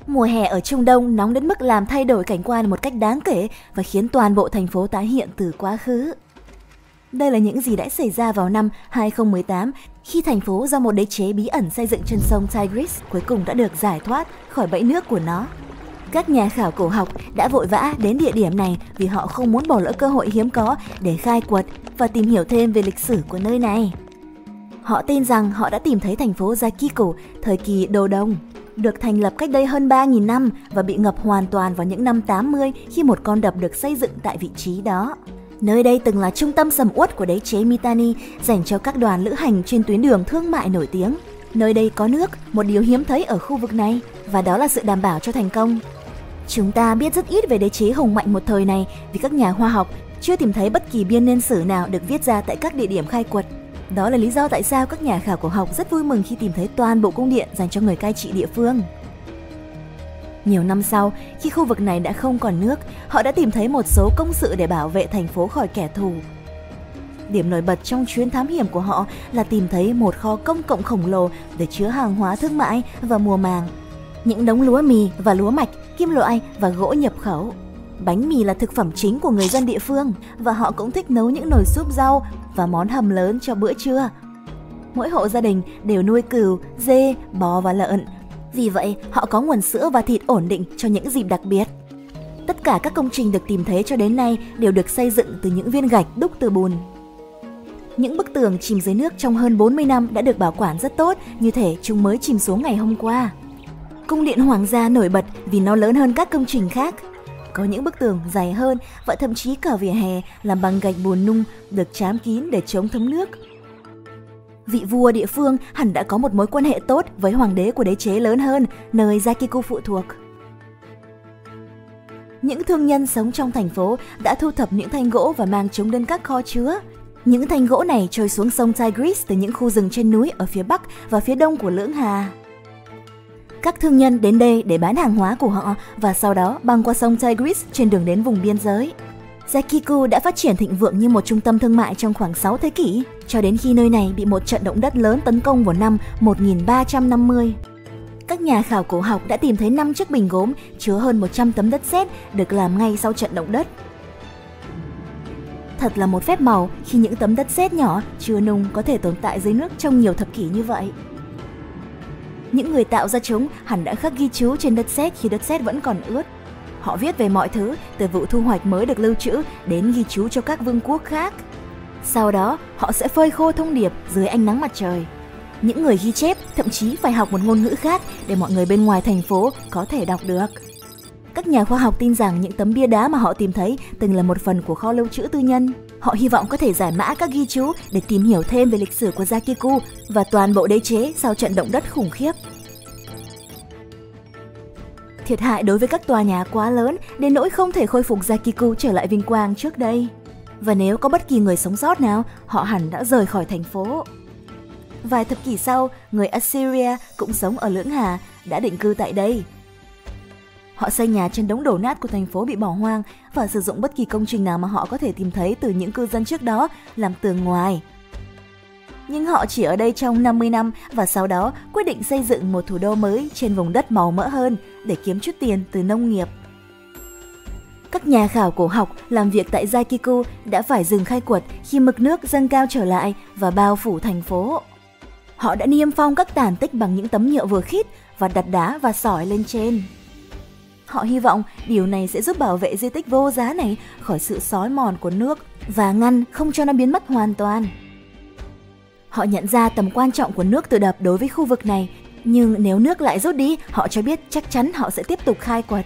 Mùa hè ở Trung Đông nóng đến mức làm thay đổi cảnh quan một cách đáng kể và khiến toàn bộ thành phố tái hiện từ quá khứ. Đây là những gì đã xảy ra vào năm 2018 khi thành phố do một đế chế bí ẩn xây dựng trên sông Tigris cuối cùng đã được giải thoát khỏi bẫy nước của nó. Các nhà khảo cổ học đã vội vã đến địa điểm này vì họ không muốn bỏ lỡ cơ hội hiếm có để khai quật và tìm hiểu thêm về lịch sử của nơi này. Họ tin rằng họ đã tìm thấy thành phố Zakiko thời kỳ Đồ Đồng, được thành lập cách đây hơn 3.000 năm và bị ngập hoàn toàn vào những năm 80 khi một con đập được xây dựng tại vị trí đó. Nơi đây từng là trung tâm sầm uất của đế chế Mitanni dành cho các đoàn lữ hành trên tuyến đường thương mại nổi tiếng. Nơi đây có nước, một điều hiếm thấy ở khu vực này, và đó là sự đảm bảo cho thành công. Chúng ta biết rất ít về đế chế hùng mạnh một thời này vì các nhà khoa học chưa tìm thấy bất kỳ biên niên sử nào được viết ra tại các địa điểm khai quật. Đó là lý do tại sao các nhà khảo cổ học rất vui mừng khi tìm thấy toàn bộ cung điện dành cho người cai trị địa phương. Nhiều năm sau, khi khu vực này đã không còn nước, họ đã tìm thấy một số công sự để bảo vệ thành phố khỏi kẻ thù. Điểm nổi bật trong chuyến thám hiểm của họ là tìm thấy một kho công cộng khổng lồ để chứa hàng hóa thương mại và mùa màng. Những đống lúa mì và lúa mạch, kim loại và gỗ nhập khẩu. Bánh mì là thực phẩm chính của người dân địa phương và họ cũng thích nấu những nồi súp rau và món hầm lớn cho bữa trưa. Mỗi hộ gia đình đều nuôi cừu, dê, bò và lợn. Vì vậy, họ có nguồn sữa và thịt ổn định cho những dịp đặc biệt. Tất cả các công trình được tìm thấy cho đến nay đều được xây dựng từ những viên gạch đúc từ bùn. Những bức tường chìm dưới nước trong hơn 40 năm đã được bảo quản rất tốt, như thể chúng mới chìm xuống ngày hôm qua. Cung điện hoàng gia nổi bật vì nó lớn hơn các công trình khác. Có những bức tường dài hơn và thậm chí cả vỉa hè làm bằng gạch bùn nung được trám kín để chống thấm nước. Vị vua địa phương hẳn đã có một mối quan hệ tốt với hoàng đế của đế chế lớn hơn, nơi Zakiko phụ thuộc. Những thương nhân sống trong thành phố đã thu thập những thanh gỗ và mang chúng đến các kho chứa. Những thanh gỗ này trôi xuống sông Tigris từ những khu rừng trên núi ở phía bắc và phía đông của lưỡng hà. Các thương nhân đến đây để bán hàng hóa của họ và sau đó băng qua sông Tigris trên đường đến vùng biên giới. Zakiko đã phát triển thịnh vượng như một trung tâm thương mại trong khoảng 6 thế kỷ, cho đến khi nơi này bị một trận động đất lớn tấn công vào năm 1350. Các nhà khảo cổ học đã tìm thấy 5 chiếc bình gốm chứa hơn 100 tấm đất sét được làm ngay sau trận động đất. Thật là một phép màu khi những tấm đất sét nhỏ chưa nung có thể tồn tại dưới nước trong nhiều thập kỷ như vậy. Những người tạo ra chúng hẳn đã khắc ghi chú trên đất sét khi đất sét vẫn còn ướt. Họ viết về mọi thứ, từ vụ thu hoạch mới được lưu trữ đến ghi chú cho các vương quốc khác. Sau đó, họ sẽ phơi khô thông điệp dưới ánh nắng mặt trời. Những người ghi chép thậm chí phải học một ngôn ngữ khác để mọi người bên ngoài thành phố có thể đọc được. Các nhà khoa học tin rằng những tấm bia đá mà họ tìm thấy từng là một phần của kho lưu trữ tư nhân. Họ hy vọng có thể giải mã các ghi chú để tìm hiểu thêm về lịch sử của Zakiko và toàn bộ đế chế sau trận động đất khủng khiếp. Thiệt hại đối với các tòa nhà quá lớn đến nỗi không thể khôi phục Zakiko trở lại vinh quang trước đây. Và nếu có bất kỳ người sống sót nào, họ hẳn đã rời khỏi thành phố. Vài thập kỷ sau, người Assyria cũng sống ở Lưỡng Hà đã định cư tại đây. Họ xây nhà trên đống đổ nát của thành phố bị bỏ hoang và sử dụng bất kỳ công trình nào mà họ có thể tìm thấy từ những cư dân trước đó làm tường ngoài. Nhưng họ chỉ ở đây trong 50 năm và sau đó quyết định xây dựng một thủ đô mới trên vùng đất màu mỡ hơn để kiếm chút tiền từ nông nghiệp. Các nhà khảo cổ học làm việc tại Zakiko đã phải dừng khai quật khi mực nước dâng cao trở lại và bao phủ thành phố. Họ đã niêm phong các tàn tích bằng những tấm nhựa vừa khít và đặt đá và sỏi lên trên. Họ hy vọng điều này sẽ giúp bảo vệ di tích vô giá này khỏi sự xói mòn của nước và ngăn không cho nó biến mất hoàn toàn. Họ nhận ra tầm quan trọng của nước tự đập đối với khu vực này, nhưng nếu nước lại rút đi, họ cho biết chắc chắn họ sẽ tiếp tục khai quật.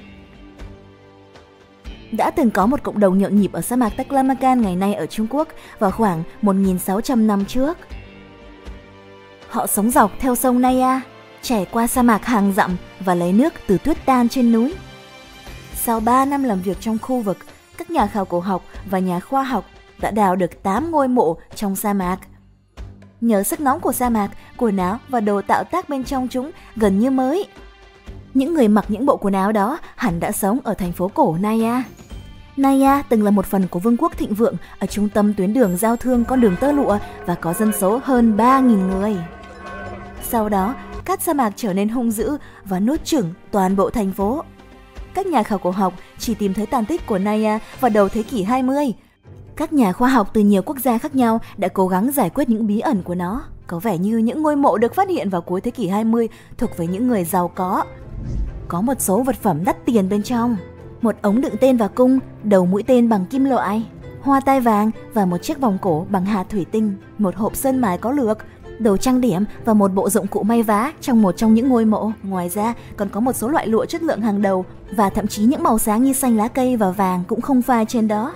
Đã từng có một cộng đồng nhộn nhịp ở sa mạc Taklamakan ngày nay ở Trung Quốc vào khoảng 1.600 năm trước. Họ sống dọc theo sông Naya, trải qua sa mạc hàng dặm và lấy nước từ tuyết tan trên núi. Sau 3 năm làm việc trong khu vực, các nhà khảo cổ học và nhà khoa học đã đào được 8 ngôi mộ trong sa mạc. Nhờ sức nóng của sa mạc, quần áo và đồ tạo tác bên trong chúng gần như mới. Những người mặc những bộ quần áo đó hẳn đã sống ở thành phố cổ Naya. Naya từng là một phần của vương quốc thịnh vượng ở trung tâm tuyến đường giao thương con đường tơ lụa và có dân số hơn 3.000 người. Sau đó, cát sa mạc trở nên hung dữ và nuốt chửng toàn bộ thành phố. Các nhà khảo cổ học chỉ tìm thấy tàn tích của Naya vào đầu thế kỷ 20. Các nhà khoa học từ nhiều quốc gia khác nhau đã cố gắng giải quyết những bí ẩn của nó. Có vẻ như những ngôi mộ được phát hiện vào cuối thế kỷ 20 thuộc về những người giàu có. Có một số vật phẩm đắt tiền bên trong. Một ống đựng tên và cung, đầu mũi tên bằng kim loại, hoa tai vàng và một chiếc vòng cổ bằng hạt thủy tinh, một hộp sơn mài có lược, đồ trang điểm và một bộ dụng cụ may vá trong một trong những ngôi mộ. Ngoài ra còn có một số loại lụa chất lượng hàng đầu và thậm chí những màu sáng như xanh lá cây và vàng cũng không phai trên đó.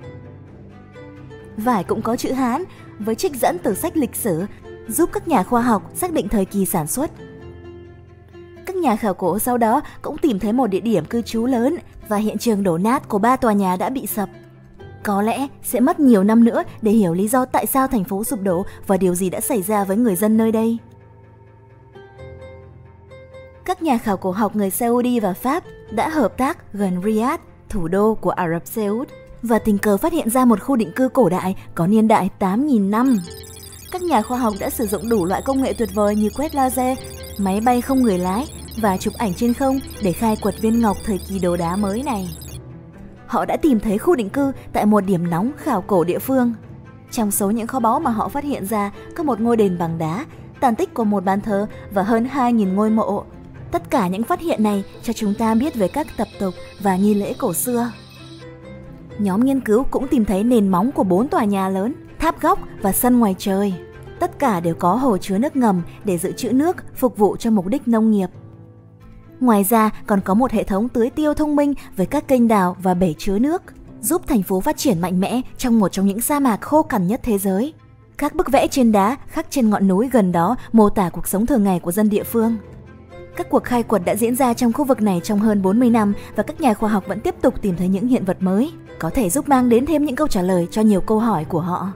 Vải cũng có chữ Hán với trích dẫn từ sách lịch sử, giúp các nhà khoa học xác định thời kỳ sản xuất. Các nhà khảo cổ sau đó cũng tìm thấy một địa điểm cư trú lớn và hiện trường đổ nát của 3 tòa nhà đã bị sập. Có lẽ sẽ mất nhiều năm nữa để hiểu lý do tại sao thành phố sụp đổ và điều gì đã xảy ra với người dân nơi đây. Các nhà khảo cổ học người Saudi và Pháp đã hợp tác gần Riyadh, thủ đô của Ả Rập Xê Út, và tình cờ phát hiện ra một khu định cư cổ đại có niên đại 8.000 năm. Các nhà khoa học đã sử dụng đủ loại công nghệ tuyệt vời như quét laser, máy bay không người lái và chụp ảnh trên không để khai quật viên ngọc thời kỳ đồ đá mới này. Họ đã tìm thấy khu định cư tại một điểm nóng khảo cổ địa phương. Trong số những kho báu mà họ phát hiện ra có một ngôi đền bằng đá, tàn tích của một bàn thờ và hơn 2.000 ngôi mộ. Tất cả những phát hiện này cho chúng ta biết về các tập tục và nghi lễ cổ xưa. Nhóm nghiên cứu cũng tìm thấy nền móng của 4 tòa nhà lớn, tháp góc và sân ngoài trời. Tất cả đều có hồ chứa nước ngầm để dự trữ nước phục vụ cho mục đích nông nghiệp. Ngoài ra còn có một hệ thống tưới tiêu thông minh với các kênh đào và bể chứa nước, giúp thành phố phát triển mạnh mẽ trong một trong những sa mạc khô cằn nhất thế giới. Các bức vẽ trên đá khắc trên ngọn núi gần đó mô tả cuộc sống thường ngày của dân địa phương. Các cuộc khai quật đã diễn ra trong khu vực này trong hơn 40 năm và các nhà khoa học vẫn tiếp tục tìm thấy những hiện vật mới, có thể giúp mang đến thêm những câu trả lời cho nhiều câu hỏi của họ.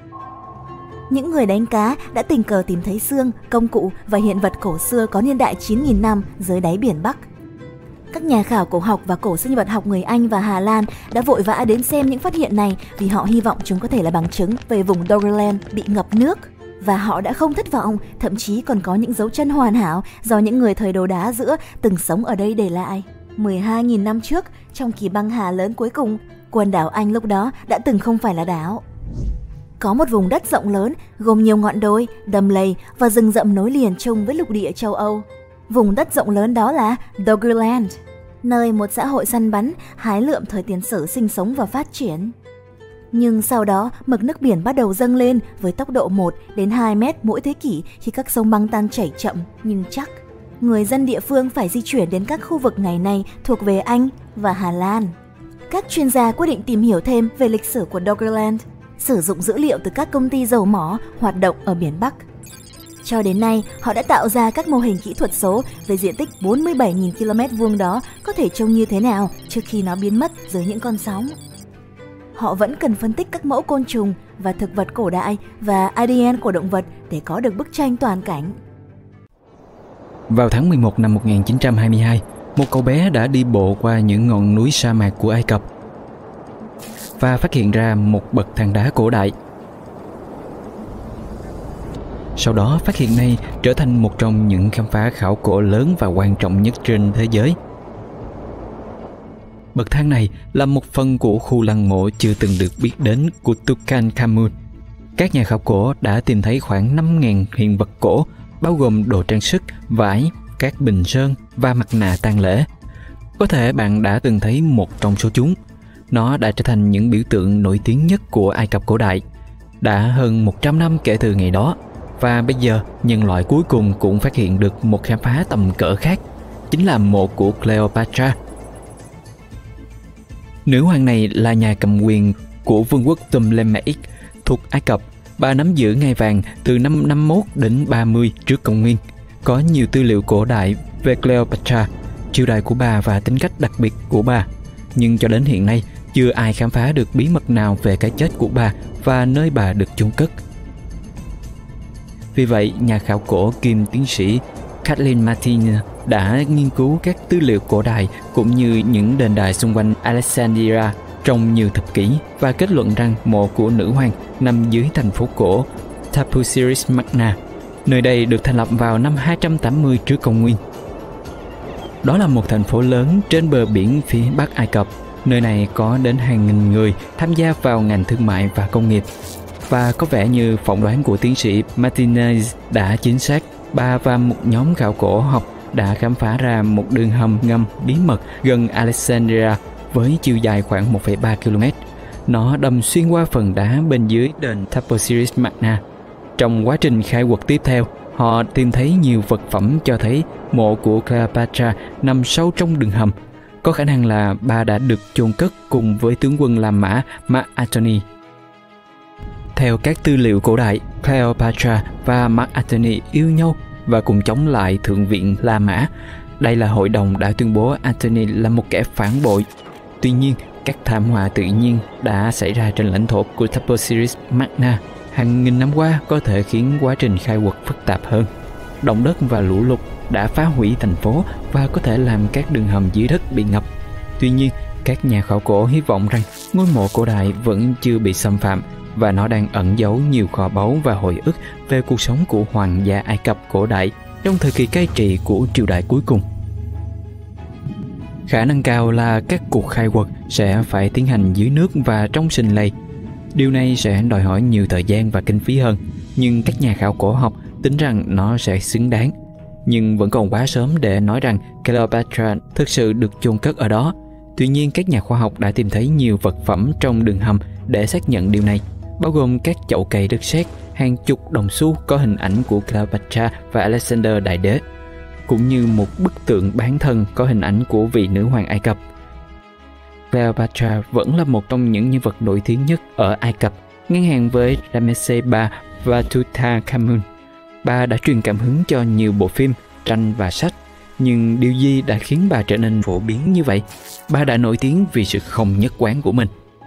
Những người đánh cá đã tình cờ tìm thấy xương, công cụ và hiện vật cổ xưa có niên đại 9.000 năm dưới đáy biển Bắc. Các nhà khảo cổ học và cổ sinh vật học người Anh và Hà Lan đã vội vã đến xem những phát hiện này vì họ hy vọng chúng có thể là bằng chứng về vùng Doggerland bị ngập nước. Và họ đã không thất vọng, thậm chí còn có những dấu chân hoàn hảo do những người thời đồ đá giữa từng sống ở đây để lại. 12.000 năm trước, trong kỳ băng hà lớn cuối cùng, quần đảo Anh lúc đó đã từng không phải là đảo. Có một vùng đất rộng lớn gồm nhiều ngọn đồi, đầm lầy và rừng rậm nối liền chung với lục địa châu Âu. Vùng đất rộng lớn đó là Doggerland, nơi một xã hội săn bắn, hái lượm thời tiền sử sinh sống và phát triển. Nhưng sau đó, mực nước biển bắt đầu dâng lên với tốc độ 1 đến 2 mét mỗi thế kỷ khi các sông băng tan chảy chậm nhưng chắc. Người dân địa phương phải di chuyển đến các khu vực ngày nay thuộc về Anh và Hà Lan. Các chuyên gia quyết định tìm hiểu thêm về lịch sử của Doggerland, sử dụng dữ liệu từ các công ty dầu mỏ hoạt động ở biển Bắc. Cho đến nay, họ đã tạo ra các mô hình kỹ thuật số về diện tích 47.000 km vuông đó có thể trông như thế nào trước khi nó biến mất dưới những con sóng. Họ vẫn cần phân tích các mẫu côn trùng và thực vật cổ đại và ADN của động vật để có được bức tranh toàn cảnh. Vào tháng 11 năm 1922, một cậu bé đã đi bộ qua những ngọn núi sa mạc của Ai Cập và phát hiện ra một bậc thang đá cổ đại. Sau đó, phát hiện này trở thành một trong những khám phá khảo cổ lớn và quan trọng nhất trên thế giới. Bậc thang này là một phần của khu lăng mộ chưa từng được biết đến của Tutankhamun. Các nhà khảo cổ đã tìm thấy khoảng 5.000 hiện vật cổ, bao gồm đồ trang sức, vải, các bình sơn và mặt nạ tang lễ. Có thể bạn đã từng thấy một trong số chúng. Nó đã trở thành những biểu tượng nổi tiếng nhất của Ai Cập cổ đại. Đã hơn 100 năm kể từ ngày đó, và bây giờ nhân loại cuối cùng cũng phát hiện được một khám phá tầm cỡ khác, chính là mộ của Cleopatra. Nữ hoàng này là nhà cầm quyền của vương quốc Ptolemaic thuộc Ai Cập. Bà nắm giữ ngai vàng từ năm 51 đến 30 trước công nguyên. Có nhiều tư liệu cổ đại về Cleopatra, triều đại của bà và tính cách đặc biệt của bà. Nhưng cho đến hiện nay, chưa ai khám phá được bí mật nào về cái chết của bà và nơi bà được chôn cất. Vì vậy, nhà khảo cổ kiêm tiến sĩ Kathleen Martin đã nghiên cứu các tư liệu cổ đại cũng như những đền đài xung quanh Alexandria trong nhiều thập kỷ và kết luận rằng mộ của nữ hoàng nằm dưới thành phố cổ Tapusiris Magna. Nơi đây được thành lập vào năm 280 trước công nguyên. Đó là một thành phố lớn trên bờ biển phía Bắc Ai Cập. Nơi này có đến hàng nghìn người tham gia vào ngành thương mại và công nghiệp. Và có vẻ như phỏng đoán của tiến sĩ Martinez đã chính xác. Bà và một nhóm khảo cổ học đã khám phá ra một đường hầm ngầm bí mật gần Alexandria với chiều dài khoảng 1,3 km. Nó đâm xuyên qua phần đá bên dưới đền Tháp Osiris Magna. Trong quá trình khai quật tiếp theo, họ tìm thấy nhiều vật phẩm cho thấy mộ của Cleopatra nằm sâu trong đường hầm. Có khả năng là bà đã được chôn cất cùng với tướng quân La Mã Mark Antony. Theo các tư liệu cổ đại, Cleopatra và Mark Antony yêu nhau và cùng chống lại Thượng viện La Mã. Đây là hội đồng đã tuyên bố Antony là một kẻ phản bội. Tuy nhiên, các thảm họa tự nhiên đã xảy ra trên lãnh thổ của Tháp Osiris Magna hàng nghìn năm qua có thể khiến quá trình khai quật phức tạp hơn. Động đất và lũ lụt đã phá hủy thành phố và có thể làm các đường hầm dưới đất bị ngập. Tuy nhiên, các nhà khảo cổ hy vọng rằng ngôi mộ cổ đại vẫn chưa bị xâm phạm và nó đang ẩn giấu nhiều kho báu và hồi ức về cuộc sống của hoàng gia Ai Cập cổ đại trong thời kỳ cai trị của triều đại cuối cùng. Khả năng cao là các cuộc khai quật sẽ phải tiến hành dưới nước và trong sinh lầy. Điều này sẽ đòi hỏi nhiều thời gian và kinh phí hơn, nhưng các nhà khảo cổ học tính rằng nó sẽ xứng đáng. Nhưng vẫn còn quá sớm để nói rằng Cleopatra thực sự được chôn cất ở đó. Tuy nhiên, các nhà khoa học đã tìm thấy nhiều vật phẩm trong đường hầm để xác nhận điều này, bao gồm các chậu cày đất sét, hàng chục đồng xu có hình ảnh của Cleopatra và Alexander Đại Đế, cũng như một bức tượng bán thân có hình ảnh của vị nữ hoàng Ai Cập. Cleopatra vẫn là một trong những nhân vật nổi tiếng nhất ở Ai Cập, ngang hàng với Ramesses III và Tutankhamun. Bà đã truyền cảm hứng cho nhiều bộ phim, tranh và sách. Nhưng điều gì đã khiến bà trở nên phổ biến như vậy? Bà đã nổi tiếng vì sự không nhất quán của mình.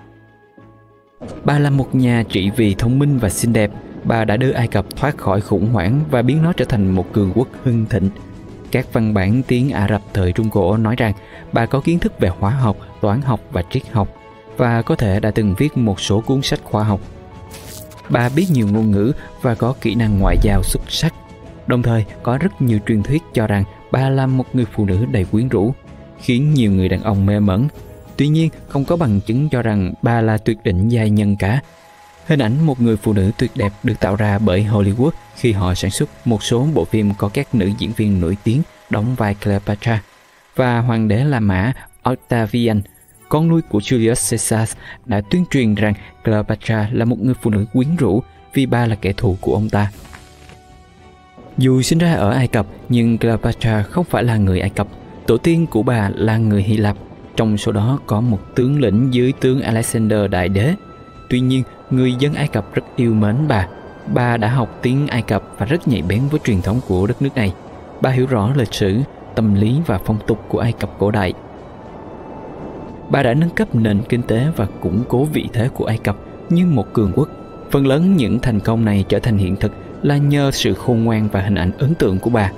Bà là một nhà trị vì thông minh và xinh đẹp. Bà đã đưa Ai Cập thoát khỏi khủng hoảng và biến nó trở thành một cường quốc hưng thịnh. Các văn bản tiếng Ả Rập thời Trung Cổ nói rằng bà có kiến thức về hóa học, toán học và triết học và có thể đã từng viết một số cuốn sách khoa học. Bà biết nhiều ngôn ngữ và có kỹ năng ngoại giao xuất sắc. Đồng thời, có rất nhiều truyền thuyết cho rằng bà là một người phụ nữ đầy quyến rũ, khiến nhiều người đàn ông mê mẩn. Tuy nhiên, không có bằng chứng cho rằng bà là tuyệt đỉnh giai nhân cả. Hình ảnh một người phụ nữ tuyệt đẹp được tạo ra bởi Hollywood khi họ sản xuất một số bộ phim có các nữ diễn viên nổi tiếng đóng vai Cleopatra. Và hoàng đế La Mã Octavian, con nuôi của Julius Caesar, đã tuyên truyền rằng Cleopatra là một người phụ nữ quyến rũ vì bà là kẻ thù của ông ta. Dù sinh ra ở Ai Cập, nhưng Cleopatra không phải là người Ai Cập. Tổ tiên của bà là người Hy Lạp, trong số đó có một tướng lĩnh dưới tướng Alexander Đại Đế. Tuy nhiên, người dân Ai Cập rất yêu mến bà. Bà đã học tiếng Ai Cập và rất nhạy bén với truyền thống của đất nước này. Bà hiểu rõ lịch sử, tâm lý và phong tục của Ai Cập cổ đại. Bà đã nâng cấp nền kinh tế và củng cố vị thế của Ai Cập như một cường quốc. Phần lớn những thành công này trở thành hiện thực là nhờ sự khôn ngoan và hình ảnh ấn tượng của bà.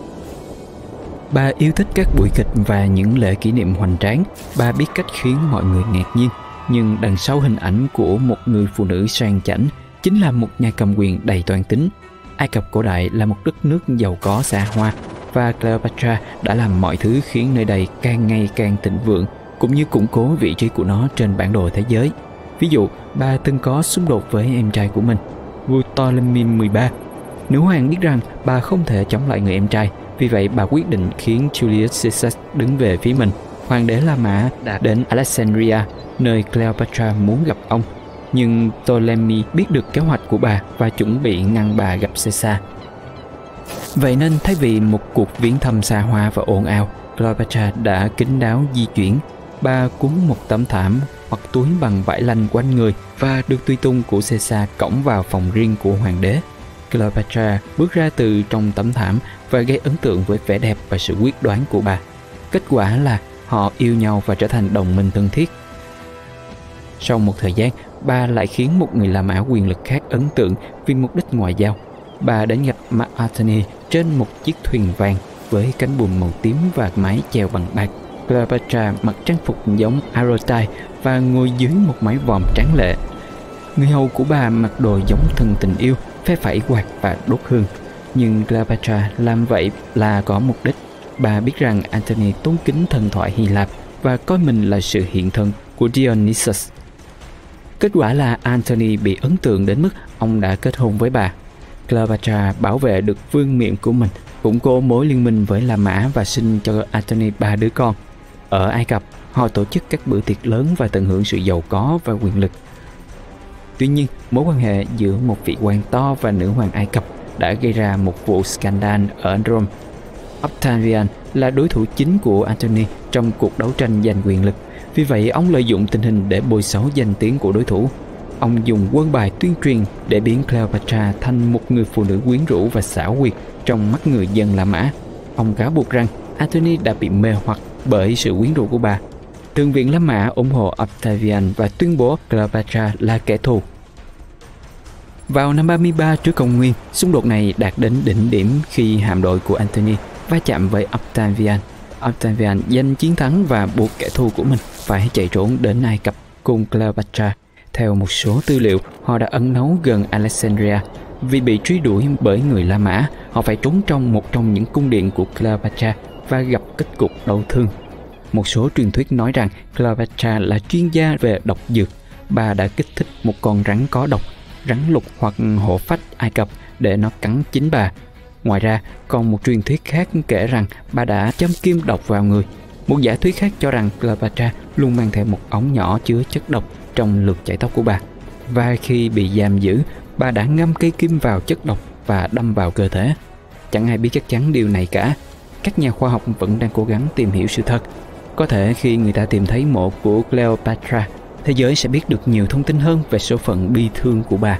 Bà yêu thích các buổi kịch và những lễ kỷ niệm hoành tráng. Bà biết cách khiến mọi người ngạc nhiên. Nhưng đằng sau hình ảnh của một người phụ nữ sang chảnh chính là một nhà cầm quyền đầy toan tính. Ai Cập cổ đại là một đất nước giàu có xa hoa, và Cleopatra đã làm mọi thứ khiến nơi đây càng ngày càng thịnh vượng, cũng như củng cố vị trí của nó trên bản đồ thế giới. Ví dụ, bà từng có xung đột với em trai của mình, vua Ptolemy 13. Nữ hoàng biết rằng bà không thể chống lại người em trai, vì vậy bà quyết định khiến Julius Caesar đứng về phía mình. Hoàng đế La Mã đã đến Alexandria, nơi Cleopatra muốn gặp ông. Nhưng Ptolemy biết được kế hoạch của bà và chuẩn bị ngăn bà gặp Caesar. Vậy nên thay vì một cuộc viếng thăm xa hoa và ồn ào, Cleopatra đã kín đáo di chuyển. Bà cuốn một tấm thảm hoặc túi bằng vải lanh quanh người và được tùy tùng của Caesar cõng vào phòng riêng của hoàng đế. Cleopatra bước ra từ trong tấm thảm và gây ấn tượng với vẻ đẹp và sự quyết đoán của bà. Kết quả là họ yêu nhau và trở thành đồng minh thân thiết. Sau một thời gian, bà lại khiến một người La Mã quyền lực khác ấn tượng vì mục đích ngoại giao. Bà đến gặp Mark Antony trên một chiếc thuyền vàng với cánh buồm màu tím và mái chèo bằng bạc. Cleopatra mặc trang phục giống Arotai và ngồi dưới một mái vòm tráng lệ. Người hầu của bà mặc đồ giống thần tình yêu, phe phẩy quạt và đốt hương. Nhưng Cleopatra làm vậy là có mục đích. Bà biết rằng Antony tôn kính thần thoại Hy Lạp và coi mình là sự hiện thân của Dionysus. Kết quả là Antony bị ấn tượng đến mức ông đã kết hôn với bà. Cleopatra bảo vệ được vương miện của mình, củng cố mối liên minh với La Mã và sinh cho Antony 3 đứa con. Ở Ai Cập, họ tổ chức các bữa tiệc lớn và tận hưởng sự giàu có và quyền lực. Tuy nhiên, mối quan hệ giữa một vị quan to và nữ hoàng Ai Cập đã gây ra một vụ scandal ở Rome. Octavian là đối thủ chính của Antony trong cuộc đấu tranh giành quyền lực. Vì vậy, ông lợi dụng tình hình để bôi xấu danh tiếng của đối thủ. Ông dùng quân bài tuyên truyền để biến Cleopatra thành một người phụ nữ quyến rũ và xảo quyệt trong mắt người dân La Mã. Ông cáo buộc rằng Antony đã bị mê hoặc bởi sự quyến rũ của bà. Thượng viện La Mã ủng hộ Octavian và tuyên bố Cleopatra là kẻ thù. Vào năm 33 trước công nguyên, xung đột này đạt đến đỉnh điểm khi hạm đội của Antony va chạm với Octavian. Octavian giành chiến thắng và buộc kẻ thù của mình phải chạy trốn đến Ai Cập cùng Cleopatra. Theo một số tư liệu, họ đã ẩn náu gần Alexandria. Vì bị truy đuổi bởi người La Mã, họ phải trốn trong một trong những cung điện của Cleopatra và gặp kết cục đau thương. Một số truyền thuyết nói rằng Cleopatra là chuyên gia về độc dược. Bà đã kích thích một con rắn có độc, rắn lục hoặc hổ phách Ai Cập để nó cắn chính bà. Ngoài ra, còn một truyền thuyết khác kể rằng bà đã châm kim độc vào người. Một giả thuyết khác cho rằng Cleopatra luôn mang theo một ống nhỏ chứa chất độc trong lượt chải tóc của bà. Và khi bị giam giữ, bà đã ngâm cây kim vào chất độc và đâm vào cơ thể. Chẳng ai biết chắc chắn điều này cả. Các nhà khoa học vẫn đang cố gắng tìm hiểu sự thật. Có thể khi người ta tìm thấy mộ của Cleopatra, thế giới sẽ biết được nhiều thông tin hơn về số phận bi thương của bà.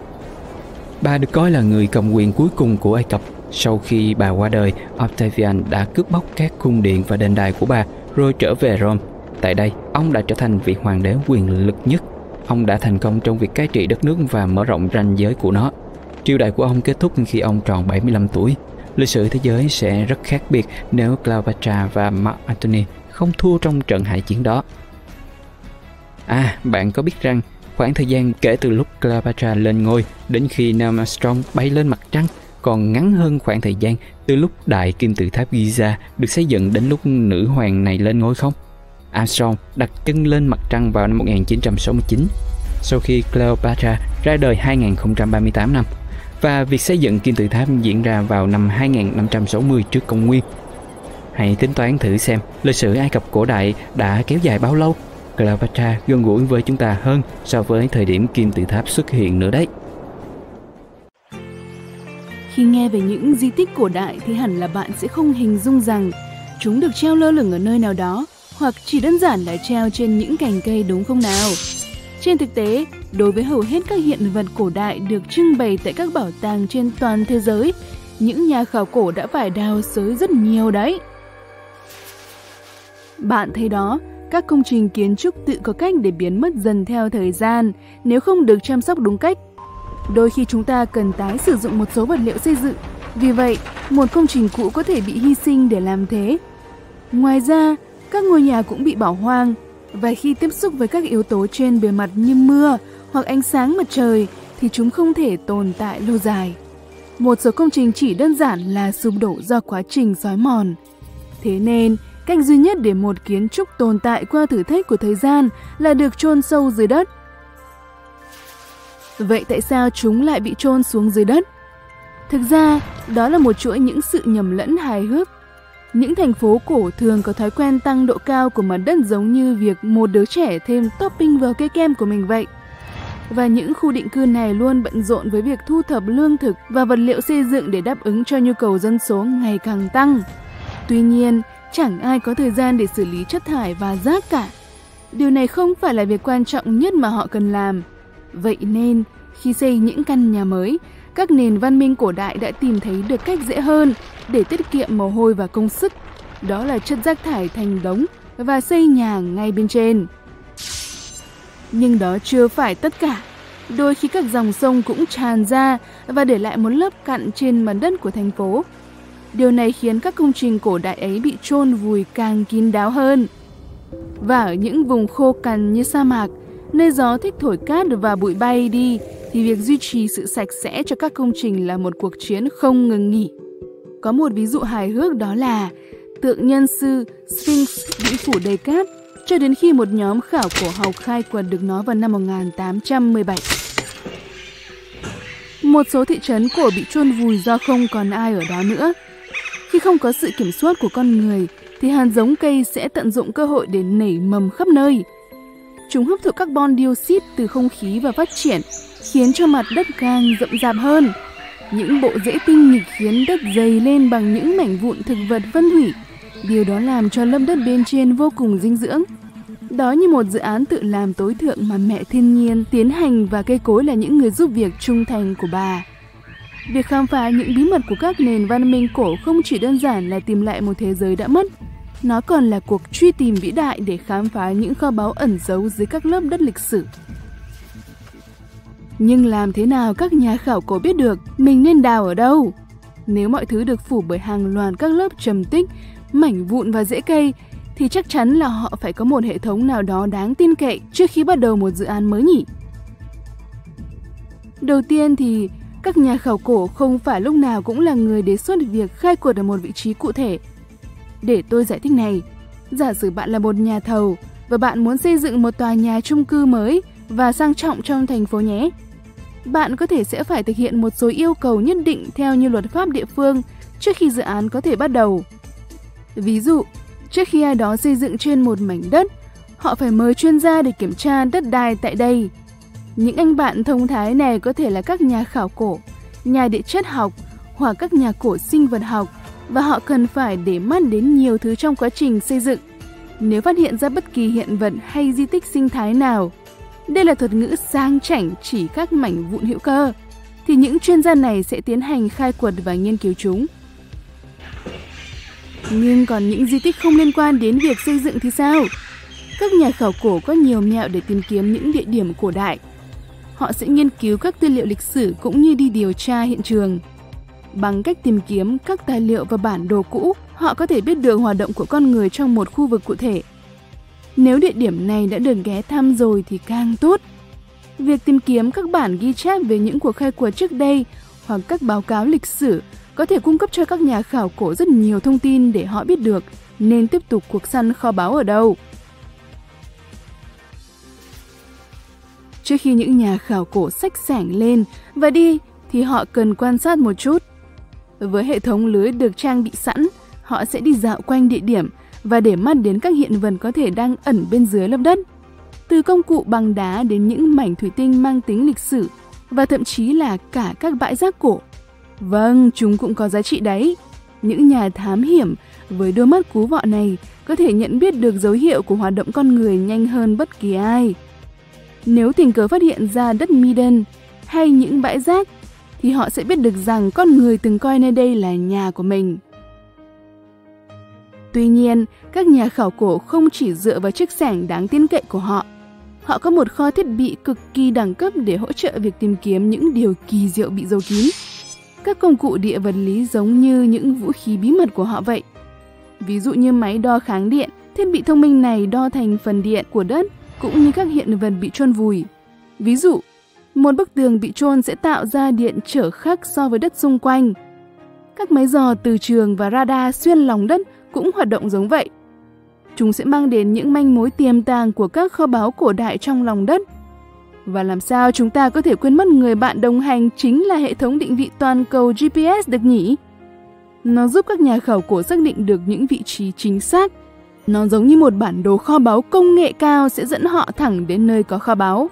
Bà được coi là người cầm quyền cuối cùng của Ai Cập. Sau khi bà qua đời, Octavian đã cướp bóc các cung điện và đền đài của bà rồi trở về Rome. Tại đây, ông đã trở thành vị hoàng đế quyền lực nhất. Ông đã thành công trong việc cai trị đất nước và mở rộng ranh giới của nó. Triều đại của ông kết thúc khi ông tròn 75 tuổi. Lịch sử thế giới sẽ rất khác biệt nếu Cleopatra và Mark Antony không thua trong trận hải chiến đó. Bạn có biết rằng khoảng thời gian kể từ lúc Cleopatra lên ngôi đến khi Neil Armstrong bay lên mặt trăng còn ngắn hơn khoảng thời gian từ lúc đại kim tự tháp Giza được xây dựng đến lúc nữ hoàng này lên ngôi không? Armstrong đặt chân lên mặt trăng vào năm 1969, sau khi Cleopatra ra đời 2038 năm, và việc xây dựng kim tự tháp diễn ra vào năm 2560 trước công nguyên. Hãy tính toán thử xem lịch sử Ai Cập cổ đại đã kéo dài bao lâu. Cleopatra gần gũi với chúng ta hơn so với thời điểm kim tự tháp xuất hiện nữa đấy. Khi nghe về những di tích cổ đại thì hẳn là bạn sẽ không hình dung rằng chúng được treo lơ lửng ở nơi nào đó, hoặc chỉ đơn giản là treo trên những cành cây, đúng không nào? Trên thực tế, đối với hầu hết các hiện vật cổ đại được trưng bày tại các bảo tàng trên toàn thế giới, những nhà khảo cổ đã phải đào xới rất nhiều đấy. Bạn thấy đó, các công trình kiến trúc tự có cách để biến mất dần theo thời gian nếu không được chăm sóc đúng cách. Đôi khi chúng ta cần tái sử dụng một số vật liệu xây dựng, vì vậy một công trình cũ có thể bị hy sinh để làm thế. Ngoài ra, các ngôi nhà cũng bị bỏ hoang, và khi tiếp xúc với các yếu tố trên bề mặt như mưa hoặc ánh sáng mặt trời thì chúng không thể tồn tại lâu dài. Một số công trình chỉ đơn giản là sụp đổ do quá trình xói mòn. Thế nên, cách duy nhất để một kiến trúc tồn tại qua thử thách của thời gian là được chôn sâu dưới đất. Vậy tại sao chúng lại bị chôn xuống dưới đất? Thực ra, đó là một chuỗi những sự nhầm lẫn hài hước. Những thành phố cổ thường có thói quen tăng độ cao của mặt đất giống như việc một đứa trẻ thêm topping vào cây kem của mình vậy. Và những khu định cư này luôn bận rộn với việc thu thập lương thực và vật liệu xây dựng để đáp ứng cho nhu cầu dân số ngày càng tăng. Tuy nhiên, chẳng ai có thời gian để xử lý chất thải và rác cả. Điều này không phải là việc quan trọng nhất mà họ cần làm. Vậy nên, khi xây những căn nhà mới, các nền văn minh cổ đại đã tìm thấy được cách dễ hơn để tiết kiệm mồ hôi và công sức. Đó là chất rác thải thành đống và xây nhà ngay bên trên. Nhưng đó chưa phải tất cả. Đôi khi các dòng sông cũng tràn ra và để lại một lớp cặn trên mặt đất của thành phố. Điều này khiến các công trình cổ đại ấy bị chôn vùi càng kín đáo hơn. Và ở những vùng khô cằn như sa mạc, Nơi gió thích thổi cát và bụi bay đi, thì việc duy trì sự sạch sẽ cho các công trình là một cuộc chiến không ngừng nghỉ. Có một ví dụ hài hước, đó là tượng nhân sư Sphinx bị phủ đầy cát cho đến khi một nhóm khảo cổ học khai quật được nó vào năm 1817. Một số thị trấn cổ bị chôn vùi do không còn ai ở đó nữa. Khi không có sự kiểm soát của con người, thì hạt giống cây sẽ tận dụng cơ hội để nảy mầm khắp nơi. Chúng hấp thụ carbon dioxide từ không khí và phát triển, khiến cho mặt đất càng rậm rạp hơn. Những bộ rễ tinh nghịch khiến đất dày lên bằng những mảnh vụn thực vật phân hủy. Điều đó làm cho lớp đất bên trên vô cùng dinh dưỡng. Đó như một dự án tự làm tối thượng mà mẹ thiên nhiên tiến hành, và cây cối là những người giúp việc trung thành của bà. Việc khám phá những bí mật của các nền văn minh cổ không chỉ đơn giản là tìm lại một thế giới đã mất. Nó còn là cuộc truy tìm vĩ đại để khám phá những kho báu ẩn giấu dưới các lớp đất lịch sử. Nhưng làm thế nào các nhà khảo cổ biết được mình nên đào ở đâu? Nếu mọi thứ được phủ bởi hàng loạt các lớp trầm tích, mảnh vụn và rễ cây, thì chắc chắn là họ phải có một hệ thống nào đó đáng tin cậy trước khi bắt đầu một dự án mới nhỉ? Đầu tiên thì các nhà khảo cổ không phải lúc nào cũng là người đề xuất việc khai quật ở một vị trí cụ thể. Để tôi giải thích này, giả sử bạn là một nhà thầu và bạn muốn xây dựng một tòa nhà chung cư mới và sang trọng trong thành phố nhé. Bạn có thể sẽ phải thực hiện một số yêu cầu nhất định theo như luật pháp địa phương trước khi dự án có thể bắt đầu. Ví dụ, trước khi ai đó xây dựng trên một mảnh đất, họ phải mời chuyên gia để kiểm tra đất đai tại đây. Những anh bạn thông thái này có thể là các nhà khảo cổ, nhà địa chất học hoặc các nhà cổ sinh vật học, và họ cần phải để mắt đến nhiều thứ trong quá trình xây dựng. Nếu phát hiện ra bất kỳ hiện vật hay di tích sinh thái nào, đây là thuật ngữ sang chảnh chỉ các mảnh vụn hữu cơ, thì những chuyên gia này sẽ tiến hành khai quật và nghiên cứu chúng. Nhưng còn những di tích không liên quan đến việc xây dựng thì sao? Các nhà khảo cổ có nhiều mẹo để tìm kiếm những địa điểm cổ đại. Họ sẽ nghiên cứu các tư liệu lịch sử cũng như đi điều tra hiện trường. Bằng cách tìm kiếm các tài liệu và bản đồ cũ, họ có thể biết được hoạt động của con người trong một khu vực cụ thể. Nếu địa điểm này đã được ghé thăm rồi thì càng tốt. Việc tìm kiếm các bản ghi chép về những cuộc khai quật trước đây hoặc các báo cáo lịch sử có thể cung cấp cho các nhà khảo cổ rất nhiều thông tin để họ biết được nên tiếp tục cuộc săn kho báu ở đâu. Trước khi những nhà khảo cổ xách xẻng lên và đi thì họ cần quan sát một chút. Với hệ thống lưới được trang bị sẵn, họ sẽ đi dạo quanh địa điểm và để mắt đến các hiện vật có thể đang ẩn bên dưới lớp đất. Từ công cụ bằng đá đến những mảnh thủy tinh mang tính lịch sử và thậm chí là cả các bãi rác cổ. Vâng, chúng cũng có giá trị đấy. Những nhà thám hiểm với đôi mắt cú vọ này có thể nhận biết được dấu hiệu của hoạt động con người nhanh hơn bất kỳ ai. Nếu tình cờ phát hiện ra đất Midan hay những bãi rác, thì họ sẽ biết được rằng con người từng coi nơi đây là nhà của mình. Tuy nhiên, các nhà khảo cổ không chỉ dựa vào chiếc xẻng đáng tin cậy của họ. Họ có một kho thiết bị cực kỳ đẳng cấp để hỗ trợ việc tìm kiếm những điều kỳ diệu bị giấu kín. Các công cụ địa vật lý giống như những vũ khí bí mật của họ vậy. Ví dụ như máy đo kháng điện, thiết bị thông minh này đo thành phần điện của đất cũng như các hiện vật bị chôn vùi. Ví dụ, một bức tường bị chôn sẽ tạo ra điện trở khắc so với đất xung quanh. Các máy dò từ trường và radar xuyên lòng đất cũng hoạt động giống vậy. Chúng sẽ mang đến những manh mối tiềm tàng của các kho báu cổ đại trong lòng đất. Và làm sao chúng ta có thể quên mất người bạn đồng hành chính là hệ thống định vị toàn cầu GPS được nhỉ? Nó giúp các nhà khảo cổ xác định được những vị trí chính xác. Nó giống như một bản đồ kho báu công nghệ cao sẽ dẫn họ thẳng đến nơi có kho báu.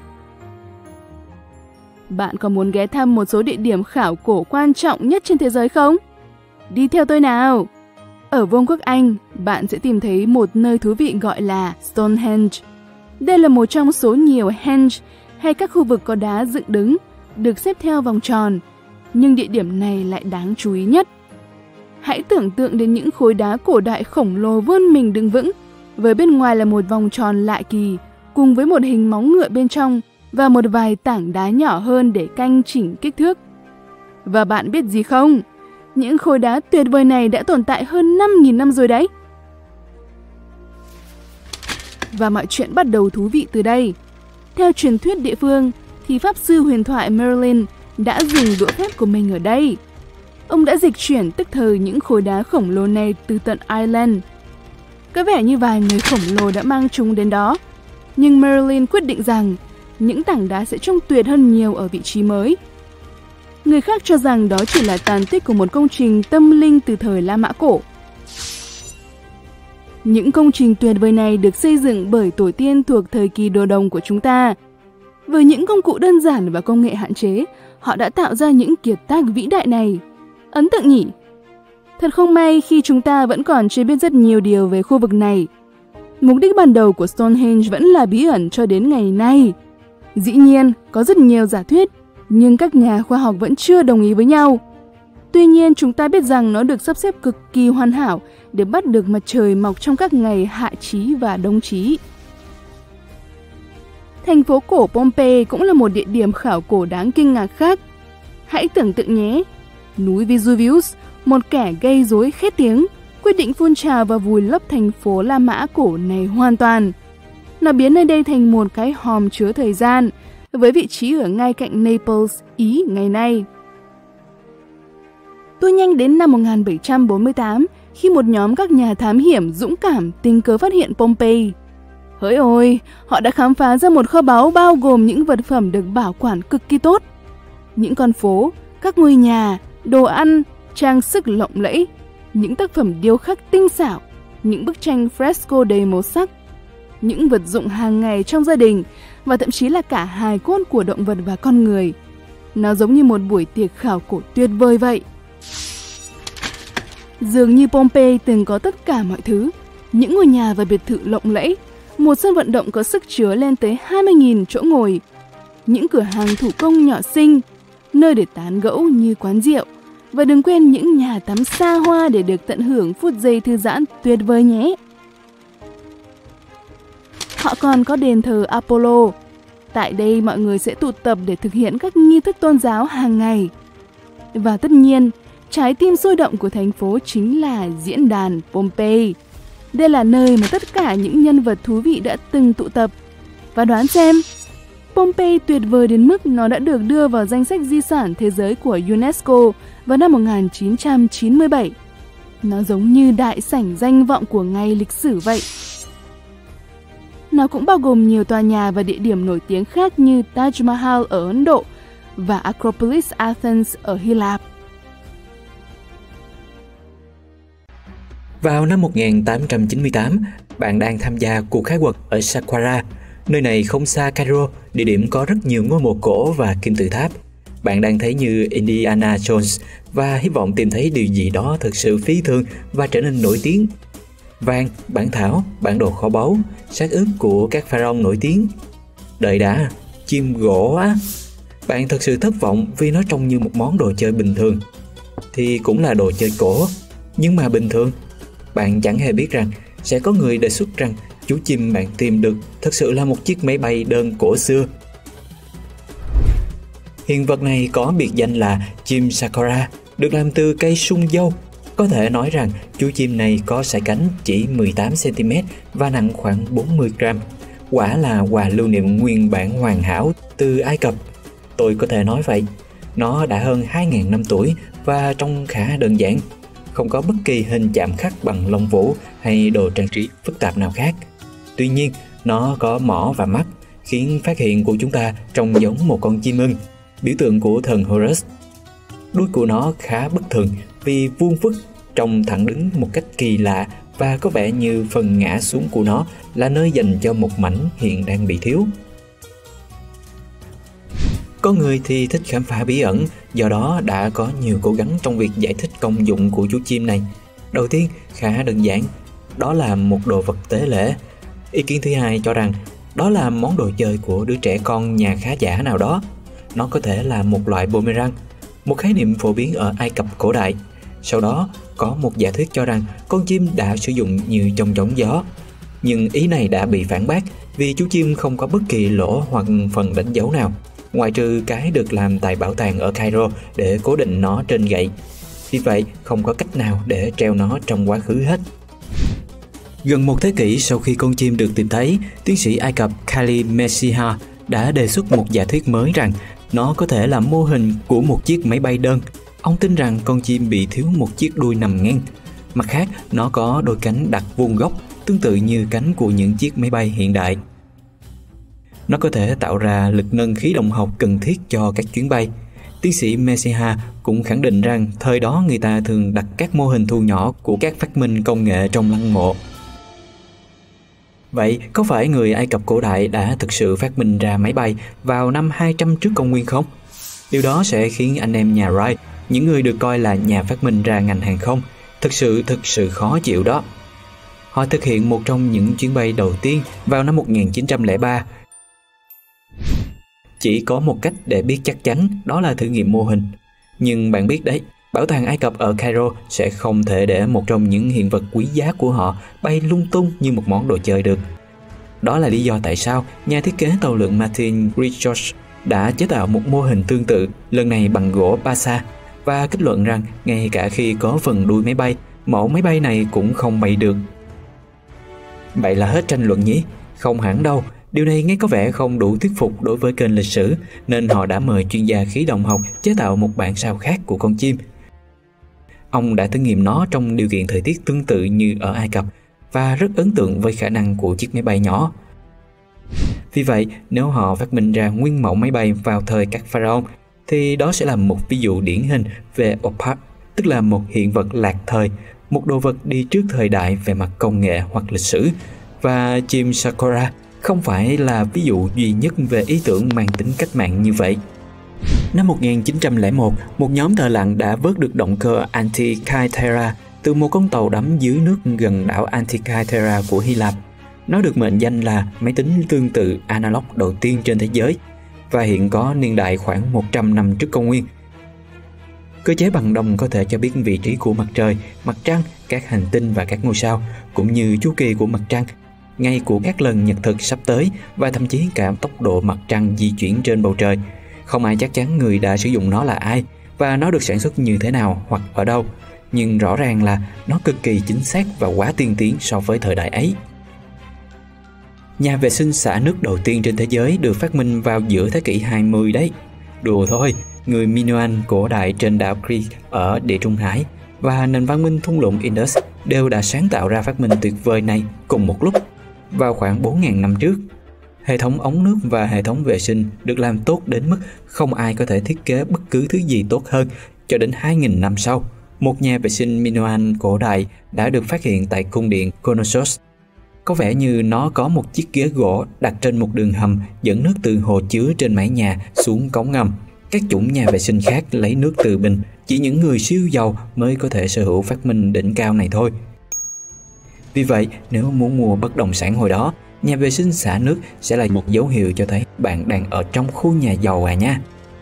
Bạn có muốn ghé thăm một số địa điểm khảo cổ quan trọng nhất trên thế giới không? Đi theo tôi nào! Ở Vương quốc Anh, bạn sẽ tìm thấy một nơi thú vị gọi là Stonehenge. Đây là một trong số nhiều henge hay các khu vực có đá dựng đứng, được xếp theo vòng tròn, nhưng địa điểm này lại đáng chú ý nhất. Hãy tưởng tượng đến những khối đá cổ đại khổng lồ vươn mình đứng vững, với bên ngoài là một vòng tròn lạ kỳ, cùng với một hình móng ngựa bên trong và một vài tảng đá nhỏ hơn để canh chỉnh kích thước. Và bạn biết gì không? Những khối đá tuyệt vời này đã tồn tại hơn 5.000 năm rồi đấy. Và mọi chuyện bắt đầu thú vị từ đây. Theo truyền thuyết địa phương, thì Pháp sư huyền thoại Merlin đã dừng đũa phép của mình ở đây. Ông đã dịch chuyển tức thời những khối đá khổng lồ này từ tận Ireland. Có vẻ như vài người khổng lồ đã mang chúng đến đó, nhưng Merlin quyết định rằng những tảng đá sẽ trông tuyệt hơn nhiều ở vị trí mới. Người khác cho rằng đó chỉ là tàn tích của một công trình tâm linh từ thời La Mã cổ. Những công trình tuyệt vời này được xây dựng bởi tổ tiên thuộc thời kỳ đồ đồng của chúng ta. Với những công cụ đơn giản và công nghệ hạn chế, họ đã tạo ra những kiệt tác vĩ đại này. Ấn tượng nhỉ? Thật không may khi chúng ta vẫn còn chưa biết rất nhiều điều về khu vực này. Mục đích ban đầu của Stonehenge vẫn là bí ẩn cho đến ngày nay. Dĩ nhiên, có rất nhiều giả thuyết, nhưng các nhà khoa học vẫn chưa đồng ý với nhau. Tuy nhiên, chúng ta biết rằng nó được sắp xếp cực kỳ hoàn hảo để bắt được mặt trời mọc trong các ngày hạ chí và đông chí. Thành phố cổ Pompeii cũng là một địa điểm khảo cổ đáng kinh ngạc khác. Hãy tưởng tượng nhé, núi Vesuvius, một kẻ gây rối khét tiếng, quyết định phun trào và vùi lấp thành phố La Mã cổ này hoàn toàn. Nó biến nơi đây thành một cái hòm chứa thời gian, với vị trí ở ngay cạnh Naples, Ý ngày nay. Tôi nhanh đến năm 1748 khi một nhóm các nhà thám hiểm dũng cảm tình cờ phát hiện Pompeii. Hỡi ôi, họ đã khám phá ra một kho báu bao gồm những vật phẩm được bảo quản cực kỳ tốt. Những con phố, các ngôi nhà, đồ ăn, trang sức lộng lẫy, những tác phẩm điêu khắc tinh xảo, những bức tranh fresco đầy màu sắc, những vật dụng hàng ngày trong gia đình và thậm chí là cả hài cốt của động vật và con người. Nó giống như một buổi tiệc khảo cổ tuyệt vời vậy. Dường như Pompeii từng có tất cả mọi thứ, những ngôi nhà và biệt thự lộng lẫy, một sân vận động có sức chứa lên tới 20.000 chỗ ngồi, những cửa hàng thủ công nhỏ xinh, nơi để tán gẫu như quán rượu, và đừng quên những nhà tắm xa hoa để được tận hưởng phút giây thư giãn tuyệt vời nhé. Họ còn có đền thờ Apollo. Tại đây mọi người sẽ tụ tập để thực hiện các nghi thức tôn giáo hàng ngày. Và tất nhiên, trái tim sôi động của thành phố chính là diễn đàn Pompeii. Đây là nơi mà tất cả những nhân vật thú vị đã từng tụ tập. Và đoán xem, Pompeii tuyệt vời đến mức nó đã được đưa vào danh sách di sản thế giới của UNESCO vào năm 1997. Nó giống như đại sảnh danh vọng của ngày lịch sử vậy. Nó cũng bao gồm nhiều tòa nhà và địa điểm nổi tiếng khác như Taj Mahal ở Ấn Độ và Acropolis Athens ở Hy Lạp. Vào năm 1898, bạn đang tham gia cuộc khai quật ở Saqqara. Nơi này không xa Cairo, địa điểm có rất nhiều ngôi mộ cổ và kim tự tháp. Bạn đang thấy như Indiana Jones và hy vọng tìm thấy điều gì đó thực sự phi thường và trở nên nổi tiếng. Vàng, bản thảo, bản đồ kho báu, xác ướp của các pharaoh nổi tiếng. Đợi đã, chim gỗ á. Bạn thật sự thất vọng vì nó trông như một món đồ chơi bình thường. Thì cũng là đồ chơi cổ, nhưng mà bình thường. Bạn chẳng hề biết rằng sẽ có người đề xuất rằng chú chim bạn tìm được thật sự là một chiếc máy bay đơn cổ xưa. Hiện vật này có biệt danh là chim Sakura, được làm từ cây sung dâu. Có thể nói rằng chú chim này có sải cánh chỉ 18cm và nặng khoảng 40 gram. Quả là quà lưu niệm nguyên bản hoàn hảo từ Ai Cập. Tôi có thể nói vậy. Nó đã hơn 2.000 năm tuổi và trông khá đơn giản. Không có bất kỳ hình chạm khắc bằng lông vũ hay đồ trang trí phức tạp nào khác. Tuy nhiên, nó có mỏ và mắt, khiến phát hiện của chúng ta trông giống một con chim ưng, biểu tượng của thần Horus. Đuôi của nó khá bất thường vì vuông vức, trông thẳng đứng một cách kỳ lạ và có vẻ như phần ngã xuống của nó là nơi dành cho một mảnh hiện đang bị thiếu. Có người thì thích khám phá bí ẩn, do đó đã có nhiều cố gắng trong việc giải thích công dụng của chú chim này. Đầu tiên, khá đơn giản, đó là một đồ vật tế lễ. Ý kiến thứ hai cho rằng đó là món đồ chơi của đứa trẻ con nhà khá giả nào đó. Nó có thể là một loại boomerang, một khái niệm phổ biến ở Ai Cập cổ đại. Sau đó, có một giả thuyết cho rằng con chim đã sử dụng như trong chóng gió. Nhưng ý này đã bị phản bác vì chú chim không có bất kỳ lỗ hoặc phần đánh dấu nào, ngoại trừ cái được làm tại bảo tàng ở Cairo để cố định nó trên gậy. Vì vậy, không có cách nào để treo nó trong quá khứ hết. Gần một thế kỷ sau khi con chim được tìm thấy, tiến sĩ Ai Cập Kali Messiha đã đề xuất một giả thuyết mới rằng nó có thể là mô hình của một chiếc máy bay đơn. Ông tin rằng con chim bị thiếu một chiếc đuôi nằm ngang. Mặt khác, nó có đôi cánh đặt vuông góc, tương tự như cánh của những chiếc máy bay hiện đại. Nó có thể tạo ra lực nâng khí động học cần thiết cho các chuyến bay. Tiến sĩ Messiha cũng khẳng định rằng thời đó người ta thường đặt các mô hình thu nhỏ của các phát minh công nghệ trong lăng mộ. Vậy, có phải người Ai Cập cổ đại đã thực sự phát minh ra máy bay vào năm 200 trước công nguyên không? Điều đó sẽ khiến anh em nhà Wright, những người được coi là nhà phát minh ra ngành hàng không, thực sự khó chịu đó. Họ thực hiện một trong những chuyến bay đầu tiên vào năm 1903. Chỉ có một cách để biết chắc chắn, đó là thử nghiệm mô hình. Nhưng bạn biết đấy, Bảo tàng Ai Cập ở Cairo sẽ không thể để một trong những hiện vật quý giá của họ bay lung tung như một món đồ chơi được. Đó là lý do tại sao nhà thiết kế tàu lượn Martin Richards đã chế tạo một mô hình tương tự, lần này bằng gỗ balsa, và kết luận rằng ngay cả khi có phần đuôi máy bay, mẫu máy bay này cũng không bay được. Vậy là hết tranh luận nhỉ? Không hẳn đâu. Điều này nghe có vẻ không đủ thuyết phục đối với kênh lịch sử, nên họ đã mời chuyên gia khí động học chế tạo một bản sao khác của con chim. Ông đã thử nghiệm nó trong điều kiện thời tiết tương tự như ở Ai Cập và rất ấn tượng với khả năng của chiếc máy bay nhỏ. Vì vậy, nếu họ phát minh ra nguyên mẫu máy bay vào thời các pharaoh, thì đó sẽ là một ví dụ điển hình về OPAP, tức là một hiện vật lạc thời, một đồ vật đi trước thời đại về mặt công nghệ hoặc lịch sử. Và chim Sakura không phải là ví dụ duy nhất về ý tưởng mang tính cách mạng như vậy. Năm 1901, một nhóm thợ lặn đã vớt được động cơ Antikythera từ một con tàu đắm dưới nước gần đảo Antikythera của Hy Lạp. Nó được mệnh danh là máy tính tương tự analog đầu tiên trên thế giới và hiện có niên đại khoảng 100 năm trước công nguyên. Cơ chế bằng đồng có thể cho biết vị trí của mặt trời, mặt trăng, các hành tinh và các ngôi sao, cũng như chu kỳ của mặt trăng, ngày của các lần nhật thực sắp tới và thậm chí cả tốc độ mặt trăng di chuyển trên bầu trời. Không ai chắc chắn người đã sử dụng nó là ai và nó được sản xuất như thế nào hoặc ở đâu, nhưng rõ ràng là nó cực kỳ chính xác và quá tiên tiến so với thời đại ấy. Nhà vệ sinh xả nước đầu tiên trên thế giới được phát minh vào giữa thế kỷ 20 đấy. Đùa thôi, người Minoan cổ đại trên đảo Crete ở Địa Trung Hải và nền văn minh thung lũng Indus đều đã sáng tạo ra phát minh tuyệt vời này cùng một lúc vào khoảng 4.000 năm trước. Hệ thống ống nước và hệ thống vệ sinh được làm tốt đến mức không ai có thể thiết kế bất cứ thứ gì tốt hơn cho đến 2.000 năm sau. Một nhà vệ sinh Minoan cổ đại đã được phát hiện tại cung điện Knossos. Có vẻ như nó có một chiếc ghế gỗ đặt trên một đường hầm dẫn nước từ hồ chứa trên mái nhà xuống cống ngầm. Các chủng nhà vệ sinh khác lấy nước từ bình, chỉ những người siêu giàu mới có thể sở hữu phát minh đỉnh cao này thôi. Vì vậy, nếu muốn mua bất động sản hồi đó, nhà vệ sinh xả nước sẽ là một dấu hiệu cho thấy bạn đang ở trong khu nhà giàu nha.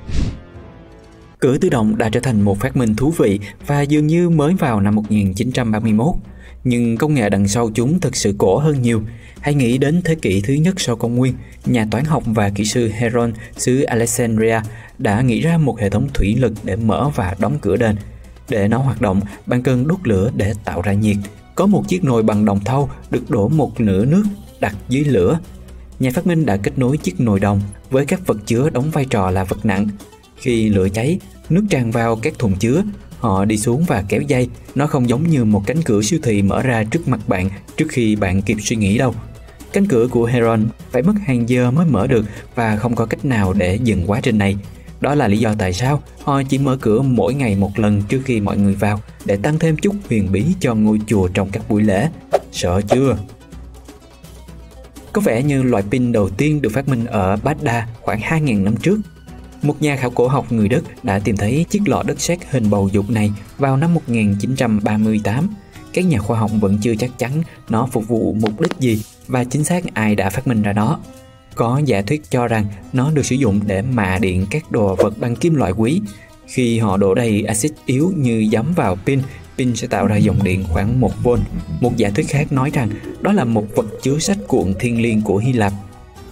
Cửa tự động đã trở thành một phát minh thú vị và dường như mới vào năm 1931. Nhưng công nghệ đằng sau chúng thực sự cổ hơn nhiều. Hãy nghĩ đến thế kỷ thứ nhất sau công nguyên, nhà toán học và kỹ sư Heron xứ Alexandria đã nghĩ ra một hệ thống thủy lực để mở và đóng cửa đền. Để nó hoạt động, bạn cần đốt lửa để tạo ra nhiệt. Có một chiếc nồi bằng đồng thau được đổ một nửa nước đặt dưới lửa. Nhà phát minh đã kết nối chiếc nồi đồng với các vật chứa đóng vai trò là vật nặng. Khi lửa cháy, nước tràn vào các thùng chứa. Họ đi xuống và kéo dây. Nó không giống như một cánh cửa siêu thị mở ra trước mặt bạn trước khi bạn kịp suy nghĩ đâu. Cánh cửa của Heron phải mất hàng giờ mới mở được và không có cách nào để dừng quá trình này. Đó là lý do tại sao họ chỉ mở cửa mỗi ngày một lần trước khi mọi người vào để tăng thêm chút huyền bí cho ngôi chùa trong các buổi lễ. Sợ chưa? Có vẻ như loại pin đầu tiên được phát minh ở Baghdad khoảng 2.000 năm trước. Một nhà khảo cổ học người Đức đã tìm thấy chiếc lọ đất sét hình bầu dục này vào năm 1938. Các nhà khoa học vẫn chưa chắc chắn nó phục vụ mục đích gì và chính xác ai đã phát minh ra nó. Có giả thuyết cho rằng nó được sử dụng để mạ điện các đồ vật bằng kim loại quý. Khi họ đổ đầy axit yếu như giấm vào pin sẽ tạo ra dòng điện khoảng 1V. Một giả thuyết khác nói rằng đó là một vật chứa sách cuộn thiêng liêng của Hy Lạp.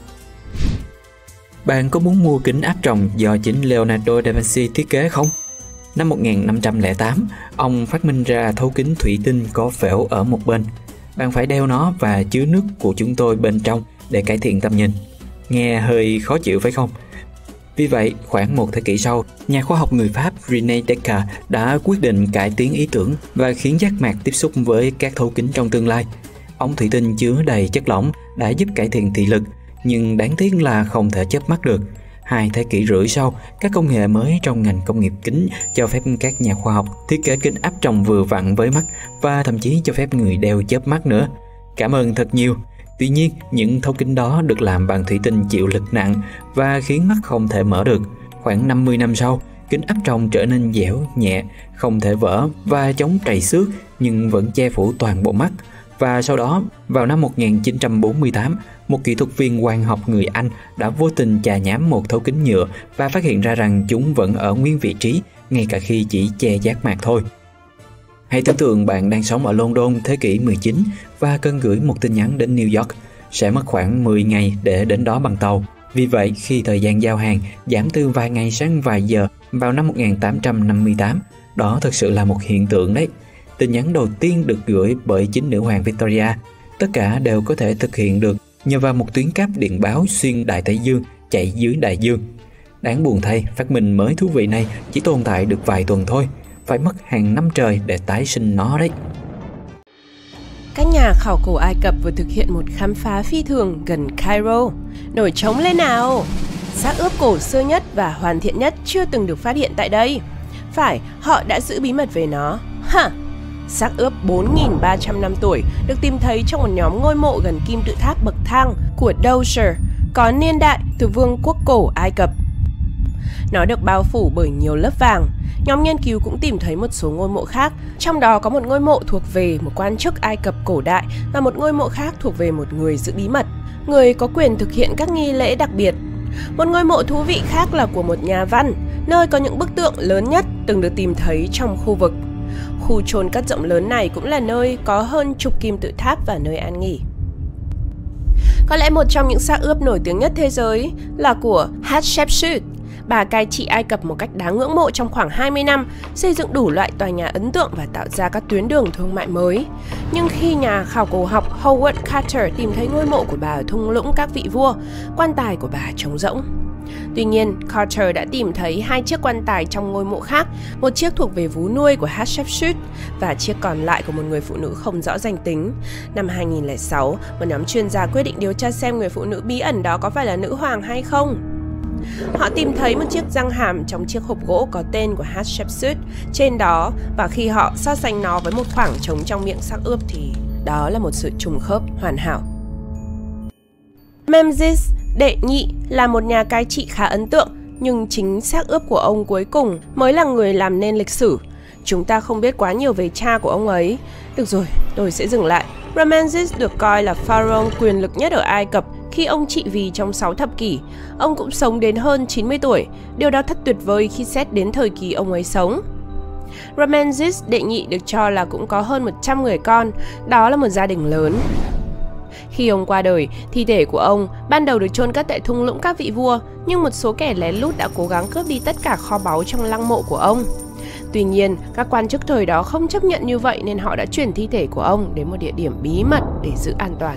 Bạn có muốn mua kính áp tròng do chính Leonardo da Vinci thiết kế không? Năm 1508, ông phát minh ra thấu kính thủy tinh có phễu ở một bên. Bạn phải đeo nó và chứa nước của chúng tôi bên trong để cải thiện tầm nhìn. Nghe hơi khó chịu phải không? Vì vậy, khoảng một thế kỷ sau, nhà khoa học người Pháp René Descartes đã quyết định cải tiến ý tưởng và khiến giác mạc tiếp xúc với các thấu kính trong tương lai. Ống thủy tinh chứa đầy chất lỏng đã giúp cải thiện thị lực, nhưng đáng tiếc là không thể chớp mắt được. 2 thế kỷ rưỡi sau, các công nghệ mới trong ngành công nghiệp kính cho phép các nhà khoa học thiết kế kính áp tròng vừa vặn với mắt và thậm chí cho phép người đeo chớp mắt nữa. Cảm ơn thật nhiều. Tuy nhiên, những thấu kính đó được làm bằng thủy tinh chịu lực nặng và khiến mắt không thể mở được. Khoảng 50 năm sau, kính áp tròng trở nên dẻo, nhẹ, không thể vỡ và chống trầy xước nhưng vẫn che phủ toàn bộ mắt. Và sau đó, vào năm 1948, một kỹ thuật viên quang học người Anh đã vô tình chà nhám một thấu kính nhựa và phát hiện ra rằng chúng vẫn ở nguyên vị trí, ngay cả khi chỉ che giác mạc thôi. Hãy tưởng tượng bạn đang sống ở London thế kỷ 19 và cần gửi một tin nhắn đến New York. Sẽ mất khoảng 10 ngày để đến đó bằng tàu. Vì vậy, khi thời gian giao hàng giảm từ vài ngày sang vài giờ vào năm 1858, đó thực sự là một hiện tượng đấy. Tin nhắn đầu tiên được gửi bởi chính nữ hoàng Victoria. Tất cả đều có thể thực hiện được nhờ vào một tuyến cáp điện báo xuyên Đại Tây Dương chạy dưới đại dương. Đáng buồn thay, phát minh mới thú vị này chỉ tồn tại được vài tuần thôi. Phải mất hàng năm trời để tái sinh nó đấy. Các nhà khảo cổ Ai Cập vừa thực hiện một khám phá phi thường gần Cairo. Nổi trống lên nào! Xác ướp cổ xưa nhất và hoàn thiện nhất chưa từng được phát hiện tại đây. Phải, họ đã giữ bí mật về nó. Xác ướp 4.300 năm tuổi được tìm thấy trong một nhóm ngôi mộ gần kim tự tháp bậc thang của Djoser, có niên đại từ vương quốc cổ Ai Cập. Nó được bao phủ bởi nhiều lớp vàng. Nhóm nghiên cứu cũng tìm thấy một số ngôi mộ khác, trong đó có một ngôi mộ thuộc về một quan chức Ai Cập cổ đại và một ngôi mộ khác thuộc về một người giữ bí mật, người có quyền thực hiện các nghi lễ đặc biệt. Một ngôi mộ thú vị khác là của một nhà văn, nơi có những bức tượng lớn nhất từng được tìm thấy trong khu vực. Khu chôn cất rộng lớn này cũng là nơi có hơn chục kim tự tháp và nơi an nghỉ. Có lẽ một trong những xác ướp nổi tiếng nhất thế giới là của Hatshepsut. Bà cai trị Ai Cập một cách đáng ngưỡng mộ trong khoảng 20 năm, xây dựng đủ loại tòa nhà ấn tượng và tạo ra các tuyến đường thương mại mới. Nhưng khi nhà khảo cổ học Howard Carter tìm thấy ngôi mộ của bà ở thung lũng các vị vua, quan tài của bà trống rỗng. Tuy nhiên, Carter đã tìm thấy 2 chiếc quan tài trong ngôi mộ khác, một chiếc thuộc về vú nuôi của Hatshepsut và chiếc còn lại của một người phụ nữ không rõ danh tính. Năm 2006, một nhóm chuyên gia quyết định điều tra xem người phụ nữ bí ẩn đó có phải là nữ hoàng hay không. Họ tìm thấy một chiếc răng hàm trong chiếc hộp gỗ có tên của Hatshepsut trên đó, và khi họ so sánh nó với một khoảng trống trong miệng xác ướp thì đó là một sự trùng khớp hoàn hảo. Ramesses đệ nhị là một nhà cai trị khá ấn tượng, nhưng chính xác ướp của ông cuối cùng mới là người làm nên lịch sử. Chúng ta không biết quá nhiều về cha của ông ấy. Được rồi, tôi sẽ dừng lại. Ramesses được coi là pharaoh quyền lực nhất ở Ai Cập khi ông trị vì trong 6 thập kỷ. Ông cũng sống đến hơn 90 tuổi. Điều đó thật tuyệt vời khi xét đến thời kỳ ông ấy sống. Ramesses đệ nhị được cho là cũng có hơn 100 người con. Đó là một gia đình lớn. Khi ông qua đời, thi thể của ông ban đầu được chôn cất tại thung lũng các vị vua, nhưng một số kẻ lén lút đã cố gắng cướp đi tất cả kho báu trong lăng mộ của ông. Tuy nhiên, các quan chức thời đó không chấp nhận như vậy nên họ đã chuyển thi thể của ông đến một địa điểm bí mật để giữ an toàn.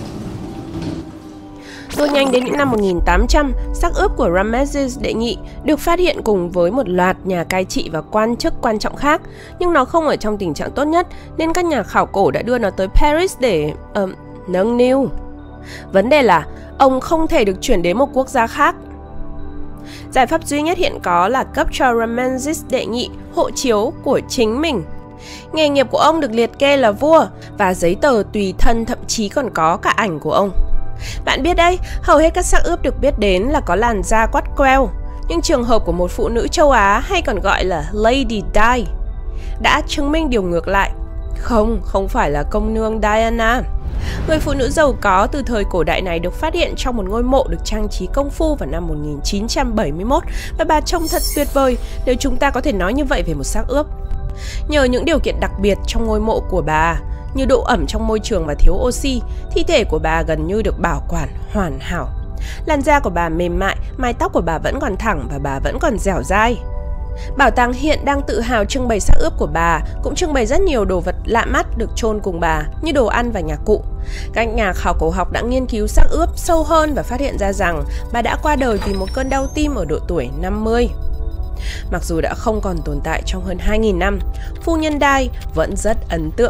Rồi nhanh đến những năm 1800, xác ướp của Ramesses đệ nhị được phát hiện cùng với một loạt nhà cai trị và quan chức quan trọng khác, nhưng nó không ở trong tình trạng tốt nhất nên các nhà khảo cổ đã đưa nó tới Paris để nâng niu. Vấn đề là ông không thể được chuyển đến một quốc gia khác. Giải pháp duy nhất hiện có là cấp cho Ramesses đệ nhị hộ chiếu của chính mình. Nghề nghiệp của ông được liệt kê là vua và giấy tờ tùy thân thậm chí còn có cả ảnh của ông. Bạn biết đấy, hầu hết các xác ướp được biết đến là có làn da quắt queo, nhưng trường hợp của một phụ nữ châu Á hay còn gọi là Lady Di đã chứng minh điều ngược lại. Không phải là công nương Diana. Người phụ nữ giàu có từ thời cổ đại này được phát hiện trong một ngôi mộ được trang trí công phu vào năm 1971 và bà trông thật tuyệt vời nếu chúng ta có thể nói như vậy về một xác ướp. Nhờ những điều kiện đặc biệt trong ngôi mộ của bà, như độ ẩm trong môi trường và thiếu oxy, thi thể của bà gần như được bảo quản hoàn hảo. Làn da của bà mềm mại, mái tóc của bà vẫn còn thẳng và bà vẫn còn dẻo dai. Bảo tàng hiện đang tự hào trưng bày xác ướp của bà, cũng trưng bày rất nhiều đồ vật lạ mắt được chôn cùng bà, như đồ ăn và nhạc cụ. Các nhà khảo cổ học đã nghiên cứu xác ướp sâu hơn và phát hiện ra rằng bà đã qua đời vì một cơn đau tim ở độ tuổi 50. Mặc dù đã không còn tồn tại trong hơn 2.000 năm, phu nhân Dai vẫn rất ấn tượng.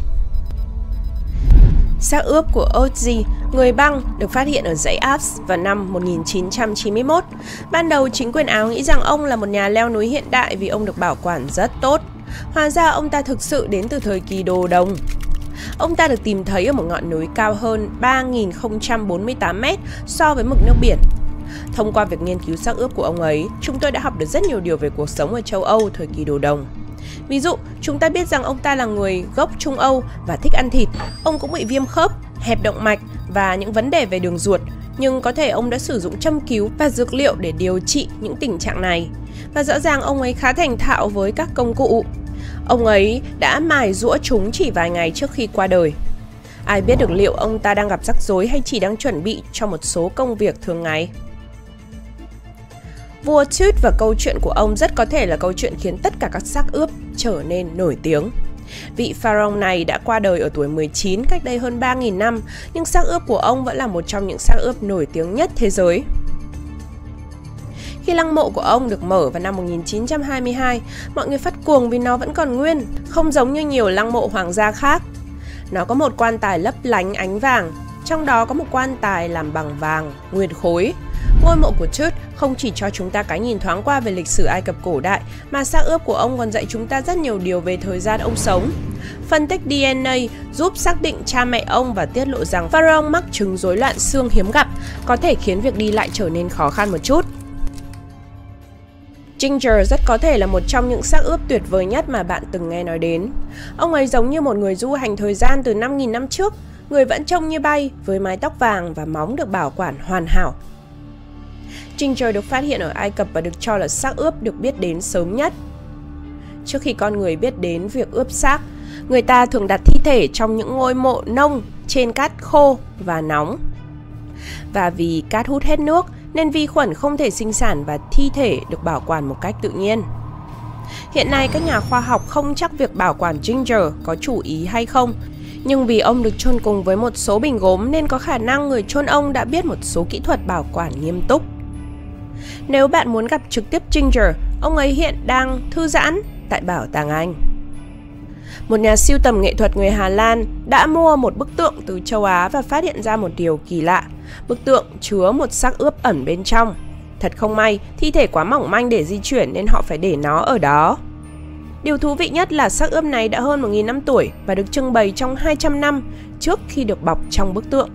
Xác ướp của Otzi, người băng, được phát hiện ở dãy Alps vào năm 1991. Ban đầu, chính quyền Áo nghĩ rằng ông là một nhà leo núi hiện đại vì ông được bảo quản rất tốt. Hóa ra ông ta thực sự đến từ thời kỳ Đồ Đồng. Ông ta được tìm thấy ở một ngọn núi cao hơn 3.048 mét so với mực nước biển. Thông qua việc nghiên cứu xác ướp của ông ấy, chúng tôi đã học được rất nhiều điều về cuộc sống ở châu Âu thời kỳ Đồ Đồng. Ví dụ, chúng ta biết rằng ông ta là người gốc Trung Âu và thích ăn thịt. Ông cũng bị viêm khớp, hẹp động mạch và những vấn đề về đường ruột. Nhưng có thể ông đã sử dụng châm cứu và dược liệu để điều trị những tình trạng này. Và rõ ràng ông ấy khá thành thạo với các công cụ. Ông ấy đã mài giũa chúng chỉ vài ngày trước khi qua đời. Ai biết được liệu ông ta đang gặp rắc rối hay chỉ đang chuẩn bị cho một số công việc thường ngày. Vua Tut và câu chuyện của ông rất có thể là câu chuyện khiến tất cả các xác ướp trở nên nổi tiếng. Vị pharaoh này đã qua đời ở tuổi 19 cách đây hơn 3.000 năm, nhưng xác ướp của ông vẫn là một trong những xác ướp nổi tiếng nhất thế giới. Khi lăng mộ của ông được mở vào năm 1922, mọi người phát cuồng vì nó vẫn còn nguyên, không giống như nhiều lăng mộ hoàng gia khác. Nó có một quan tài lấp lánh ánh vàng, trong đó có một quan tài làm bằng vàng, nguyên khối. Ngôi mộ của Tut không chỉ cho chúng ta cái nhìn thoáng qua về lịch sử Ai Cập cổ đại, mà xác ướp của ông còn dạy chúng ta rất nhiều điều về thời gian ông sống. Phân tích DNA giúp xác định cha mẹ ông và tiết lộ rằng pharaoh mắc chứng rối loạn xương hiếm gặp, có thể khiến việc đi lại trở nên khó khăn một chút. Ginger rất có thể là một trong những xác ướp tuyệt vời nhất mà bạn từng nghe nói đến. Ông ấy giống như một người du hành thời gian từ 5.000 năm trước, người vẫn trông như bay với mái tóc vàng và móng được bảo quản hoàn hảo. Ginger được phát hiện ở Ai Cập và được cho là xác ướp được biết đến sớm nhất. Trước khi con người biết đến việc ướp xác, người ta thường đặt thi thể trong những ngôi mộ nông trên cát khô và nóng. Và vì cát hút hết nước nên vi khuẩn không thể sinh sản và thi thể được bảo quản một cách tự nhiên. Hiện nay các nhà khoa học không chắc việc bảo quản Ginger có chủ ý hay không, nhưng vì ông được chôn cùng với một số bình gốm nên có khả năng người chôn ông đã biết một số kỹ thuật bảo quản nghiêm túc. Nếu bạn muốn gặp trực tiếp Ginger, ông ấy hiện đang thư giãn tại Bảo tàng Anh. Một nhà sưu tầm nghệ thuật người Hà Lan đã mua một bức tượng từ châu Á và phát hiện ra một điều kỳ lạ. Bức tượng chứa một xác ướp ẩn bên trong. Thật không may, thi thể quá mỏng manh để di chuyển nên họ phải để nó ở đó. Điều thú vị nhất là xác ướp này đã hơn 1.000 năm tuổi và được trưng bày trong 200 năm trước khi được bọc trong bức tượng.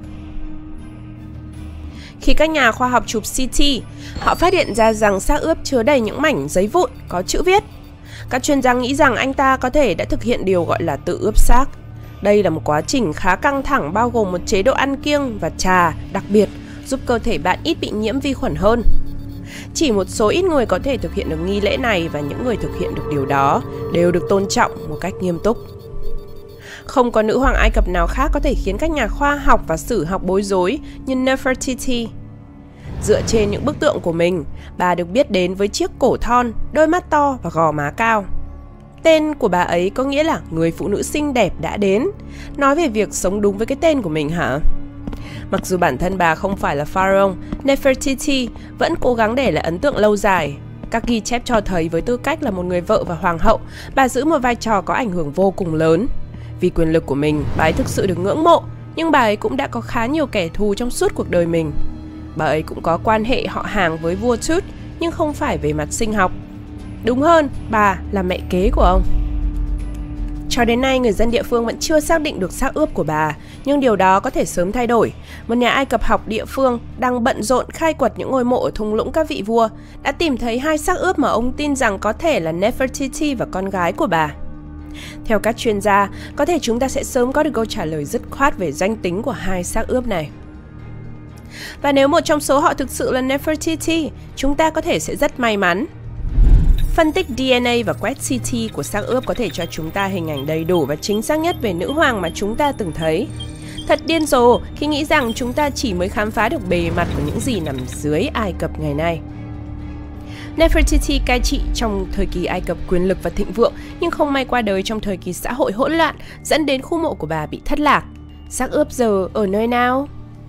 Khi các nhà khoa học chụp CT, họ phát hiện ra rằng xác ướp chứa đầy những mảnh giấy vụn có chữ viết. Các chuyên gia nghĩ rằng anh ta có thể đã thực hiện điều gọi là tự ướp xác. Đây là một quá trình khá căng thẳng bao gồm một chế độ ăn kiêng và trà đặc biệt giúp cơ thể bạn ít bị nhiễm vi khuẩn hơn. Chỉ một số ít người có thể thực hiện được nghi lễ này và những người thực hiện được điều đó đều được tôn trọng một cách nghiêm túc. Không có nữ hoàng Ai Cập nào khác có thể khiến các nhà khoa học và sử học bối rối như Nefertiti. Dựa trên những bức tượng của mình, bà được biết đến với chiếc cổ thon, đôi mắt to và gò má cao. Tên của bà ấy có nghĩa là người phụ nữ xinh đẹp đã đến. Nói về việc sống đúng với cái tên của mình hả? Mặc dù bản thân bà không phải là pharaoh, Nefertiti vẫn cố gắng để lại ấn tượng lâu dài. Các ghi chép cho thấy với tư cách là một người vợ và hoàng hậu, bà giữ một vai trò có ảnh hưởng vô cùng lớn. Vì quyền lực của mình, bà ấy thực sự được ngưỡng mộ, nhưng bà ấy cũng đã có khá nhiều kẻ thù trong suốt cuộc đời mình. Bà ấy cũng có quan hệ họ hàng với vua Tut, nhưng không phải về mặt sinh học. Đúng hơn, bà là mẹ kế của ông. Cho đến nay, người dân địa phương vẫn chưa xác định được xác ướp của bà, nhưng điều đó có thể sớm thay đổi. Một nhà Ai Cập học địa phương đang bận rộn khai quật những ngôi mộ ở thung lũng các vị vua đã tìm thấy hai xác ướp mà ông tin rằng có thể là Nefertiti và con gái của bà. Theo các chuyên gia, có thể chúng ta sẽ sớm có được câu trả lời dứt khoát về danh tính của hai xác ướp này. Và nếu một trong số họ thực sự là Nefertiti, chúng ta có thể sẽ rất may mắn. Phân tích DNA và quét CT của xác ướp có thể cho chúng ta hình ảnh đầy đủ và chính xác nhất về nữ hoàng mà chúng ta từng thấy. Thật điên rồ khi nghĩ rằng chúng ta chỉ mới khám phá được bề mặt của những gì nằm dưới Ai Cập ngày nay. Nefertiti cai trị trong thời kỳ Ai Cập quyền lực và thịnh vượng, nhưng không may qua đời trong thời kỳ xã hội hỗn loạn, dẫn đến khu mộ của bà bị thất lạc. Xác ướp giờ ở nơi nào?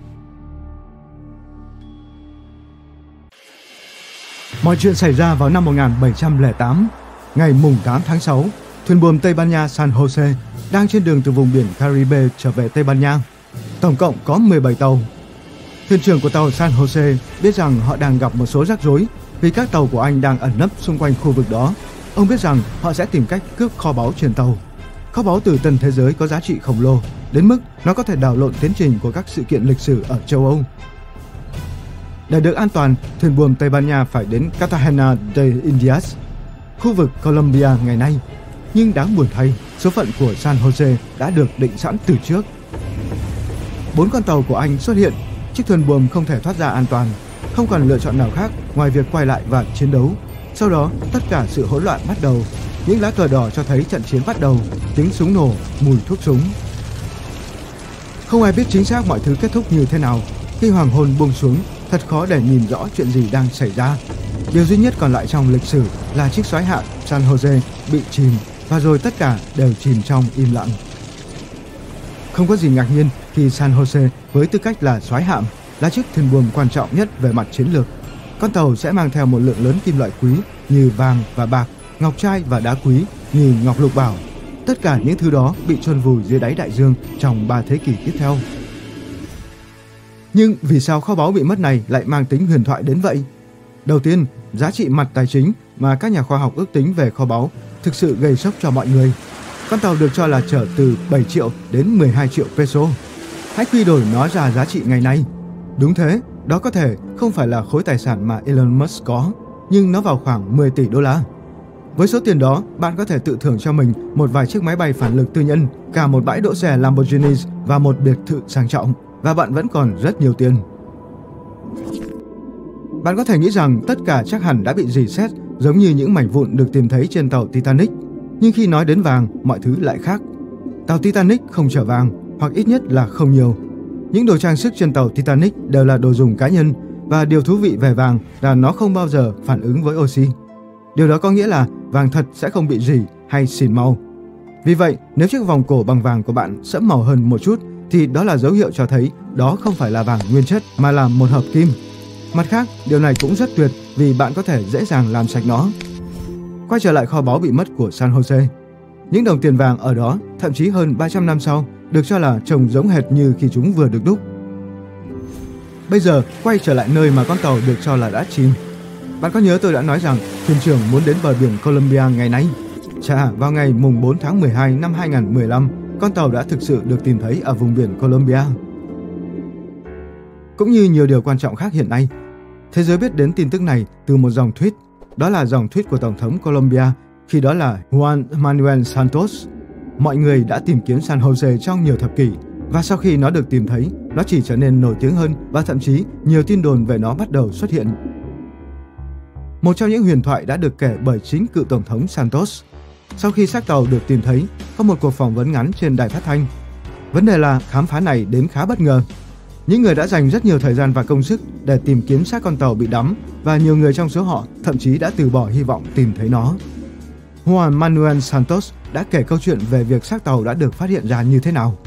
Mọi chuyện xảy ra vào năm 1708. Ngày mùng 8 tháng 6, thuyền buồm Tây Ban Nha San Jose đang trên đường từ vùng biển Caribe trở về Tây Ban Nha. Tổng cộng có 17 tàu. Thuyền trưởng của tàu San Jose biết rằng họ đang gặp một số rắc rối vì các tàu của anh đang ẩn nấp xung quanh khu vực đó. Ông biết rằng họ sẽ tìm cách cướp kho báu trên tàu. Kho báu từ tân thế giới có giá trị khổng lồ, đến mức nó có thể đảo lộn tiến trình của các sự kiện lịch sử ở châu Âu. Để được an toàn, thuyền buồm Tây Ban Nha phải đến Cartagena de Indias, khu vực Colombia ngày nay. Nhưng đáng buồn thay, số phận của San Jose đã được định sẵn từ trước. 4 con tàu của anh xuất hiện, chiếc thuyền buồm không thể thoát ra an toàn, không còn lựa chọn nào khác ngoài việc quay lại và chiến đấu. Sau đó, tất cả sự hỗn loạn bắt đầu. Những lá cờ đỏ cho thấy trận chiến bắt đầu, tiếng súng nổ, mùi thuốc súng. Không ai biết chính xác mọi thứ kết thúc như thế nào. Khi hoàng hôn buông xuống, thật khó để nhìn rõ chuyện gì đang xảy ra. Điều duy nhất còn lại trong lịch sử là chiếc xoáy hạm San Jose bị chìm, và rồi tất cả đều chìm trong im lặng. Không có gì ngạc nhiên khi San Jose với tư cách là soái hạm, là chiếc thuyền buồm quan trọng nhất về mặt chiến lược. Con tàu sẽ mang theo một lượng lớn kim loại quý như vàng và bạc, ngọc trai và đá quý như ngọc lục bảo. Tất cả những thứ đó bị chôn vùi dưới đáy đại dương trong 3 thế kỷ tiếp theo. Nhưng vì sao kho báu bị mất này lại mang tính huyền thoại đến vậy? Đầu tiên, giá trị mặt tài chính mà các nhà khoa học ước tính về kho báu thực sự gây sốc cho mọi người. Con tàu được cho là chở từ 7 triệu đến 12 triệu peso. Hãy quy đổi nó ra giá trị ngày nay. Đúng thế, đó có thể không phải là khối tài sản mà Elon Musk có, nhưng nó vào khoảng 10 tỷ đô la. Với số tiền đó, bạn có thể tự thưởng cho mình một vài chiếc máy bay phản lực tư nhân, cả một bãi đỗ xe Lamborghini và một biệt thự sang trọng, và bạn vẫn còn rất nhiều tiền. Bạn có thể nghĩ rằng tất cả chắc hẳn đã bị rỉ sét giống như những mảnh vụn được tìm thấy trên tàu Titanic. Nhưng khi nói đến vàng, mọi thứ lại khác. Tàu Titanic không chở vàng, hoặc ít nhất là không nhiều. Những đồ trang sức trên tàu Titanic đều là đồ dùng cá nhân, và điều thú vị về vàng là nó không bao giờ phản ứng với oxy. Điều đó có nghĩa là vàng thật sẽ không bị rỉ hay xỉn màu. Vì vậy, nếu chiếc vòng cổ bằng vàng của bạn sẫm màu hơn một chút, thì đó là dấu hiệu cho thấy đó không phải là vàng nguyên chất mà là một hợp kim. Mặt khác, điều này cũng rất tuyệt vì bạn có thể dễ dàng làm sạch nó. Quay trở lại kho báu bị mất của San Jose. Những đồng tiền vàng ở đó, thậm chí hơn 300 năm sau, được cho là trông giống hệt như khi chúng vừa được đúc. Bây giờ, quay trở lại nơi mà con tàu được cho là đã chìm. Bạn có nhớ tôi đã nói rằng thuyền trưởng muốn đến bờ biển Colombia ngày nay? Chà, vào ngày mùng 4 tháng 12 năm 2015, con tàu đã thực sự được tìm thấy ở vùng biển Colombia. Cũng như nhiều điều quan trọng khác hiện nay, thế giới biết đến tin tức này từ một dòng tweet. Đó là dòng tweet của Tổng thống Colombia, khi đó là Juan Manuel Santos. Mọi người đã tìm kiếm San Jose trong nhiều thập kỷ, và sau khi nó được tìm thấy, nó chỉ trở nên nổi tiếng hơn, và thậm chí nhiều tin đồn về nó bắt đầu xuất hiện. Một trong những huyền thoại đã được kể bởi chính cựu Tổng thống Santos. Sau khi xác tàu được tìm thấy, có một cuộc phỏng vấn ngắn trên đài phát thanh. Vấn đề là khám phá này đến khá bất ngờ. Những người đã dành rất nhiều thời gian và công sức để tìm kiếm xác con tàu bị đắm, và nhiều người trong số họ thậm chí đã từ bỏ hy vọng tìm thấy nó. Juan Manuel Santos đã kể câu chuyện về việc xác tàu đã được phát hiện ra như thế nào.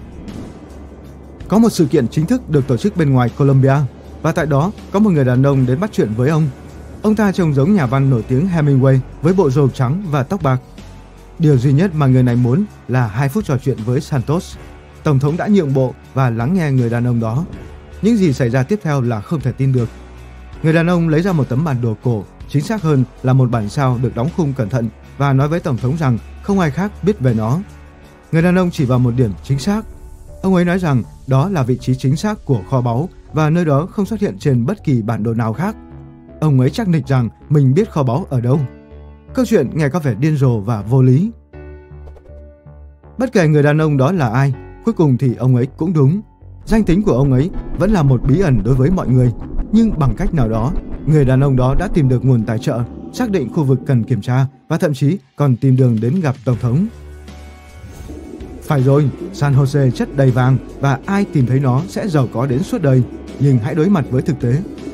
Có một sự kiện chính thức được tổ chức bên ngoài Colombia, và tại đó có một người đàn ông đến bắt chuyện với ông. Ông ta trông giống nhà văn nổi tiếng Hemingway với bộ râu trắng và tóc bạc. Điều duy nhất mà người này muốn là 2 phút trò chuyện với Santos. Tổng thống đã nhượng bộ và lắng nghe người đàn ông đó. Những gì xảy ra tiếp theo là không thể tin được. Người đàn ông lấy ra một tấm bản đồ cổ, chính xác hơn là một bản sao được đóng khung cẩn thận, và nói với Tổng thống rằng không ai khác biết về nó. Người đàn ông chỉ vào một điểm chính xác. Ông ấy nói rằng đó là vị trí chính xác của kho báu, và nơi đó không xuất hiện trên bất kỳ bản đồ nào khác. Ông ấy chắc nịch rằng mình biết kho báu ở đâu. Câu chuyện nghe có vẻ điên rồ và vô lý. Bất kể người đàn ông đó là ai, cuối cùng thì ông ấy cũng đúng. Danh tính của ông ấy vẫn là một bí ẩn đối với mọi người, nhưng bằng cách nào đó, người đàn ông đó đã tìm được nguồn tài trợ, xác định khu vực cần kiểm tra, và thậm chí còn tìm đường đến gặp Tổng thống. Phải rồi, San Jose chất đầy vàng, và ai tìm thấy nó sẽ giàu có đến suốt đời. Nhưng hãy đối mặt với thực tế.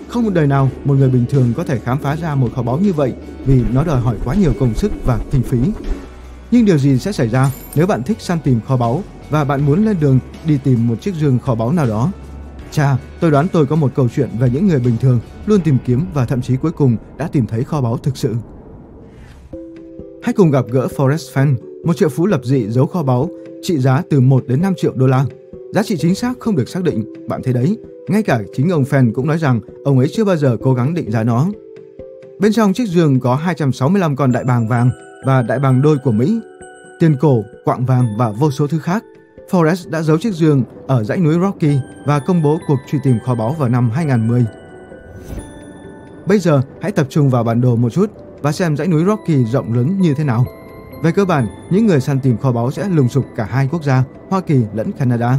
Không một đời nào một người bình thường có thể khám phá ra một kho báu như vậy vì nó đòi hỏi quá nhiều công sức và kinh phí. Nhưng điều gì sẽ xảy ra nếu bạn thích săn tìm kho báu và bạn muốn lên đường đi tìm một chiếc giường kho báu nào đó? Chà, tôi đoán tôi có một câu chuyện về những người bình thường luôn tìm kiếm và thậm chí cuối cùng đã tìm thấy kho báu thực sự. Hãy cùng gặp gỡ Forrest Fenn, một triệu phú lập dị giấu kho báu trị giá từ 1 đến 5 triệu đô la. Giá trị chính xác không được xác định, bạn thấy đấy. Ngay cả chính ông Fenn cũng nói rằng ông ấy chưa bao giờ cố gắng định giá nó. Bên trong chiếc giường có 265 con đại bàng vàng và đại bàng đôi của Mỹ, tiền cổ, quặng vàng và vô số thứ khác. Forrest đã giấu chiếc giường ở dãy núi Rocky và công bố cuộc truy tìm kho báu vào năm 2010. Bây giờ hãy tập trung vào bản đồ một chút và xem dãy núi Rocky rộng lớn như thế nào. Về cơ bản, những người săn tìm kho báu sẽ lùng sục cả hai quốc gia, Hoa Kỳ lẫn Canada.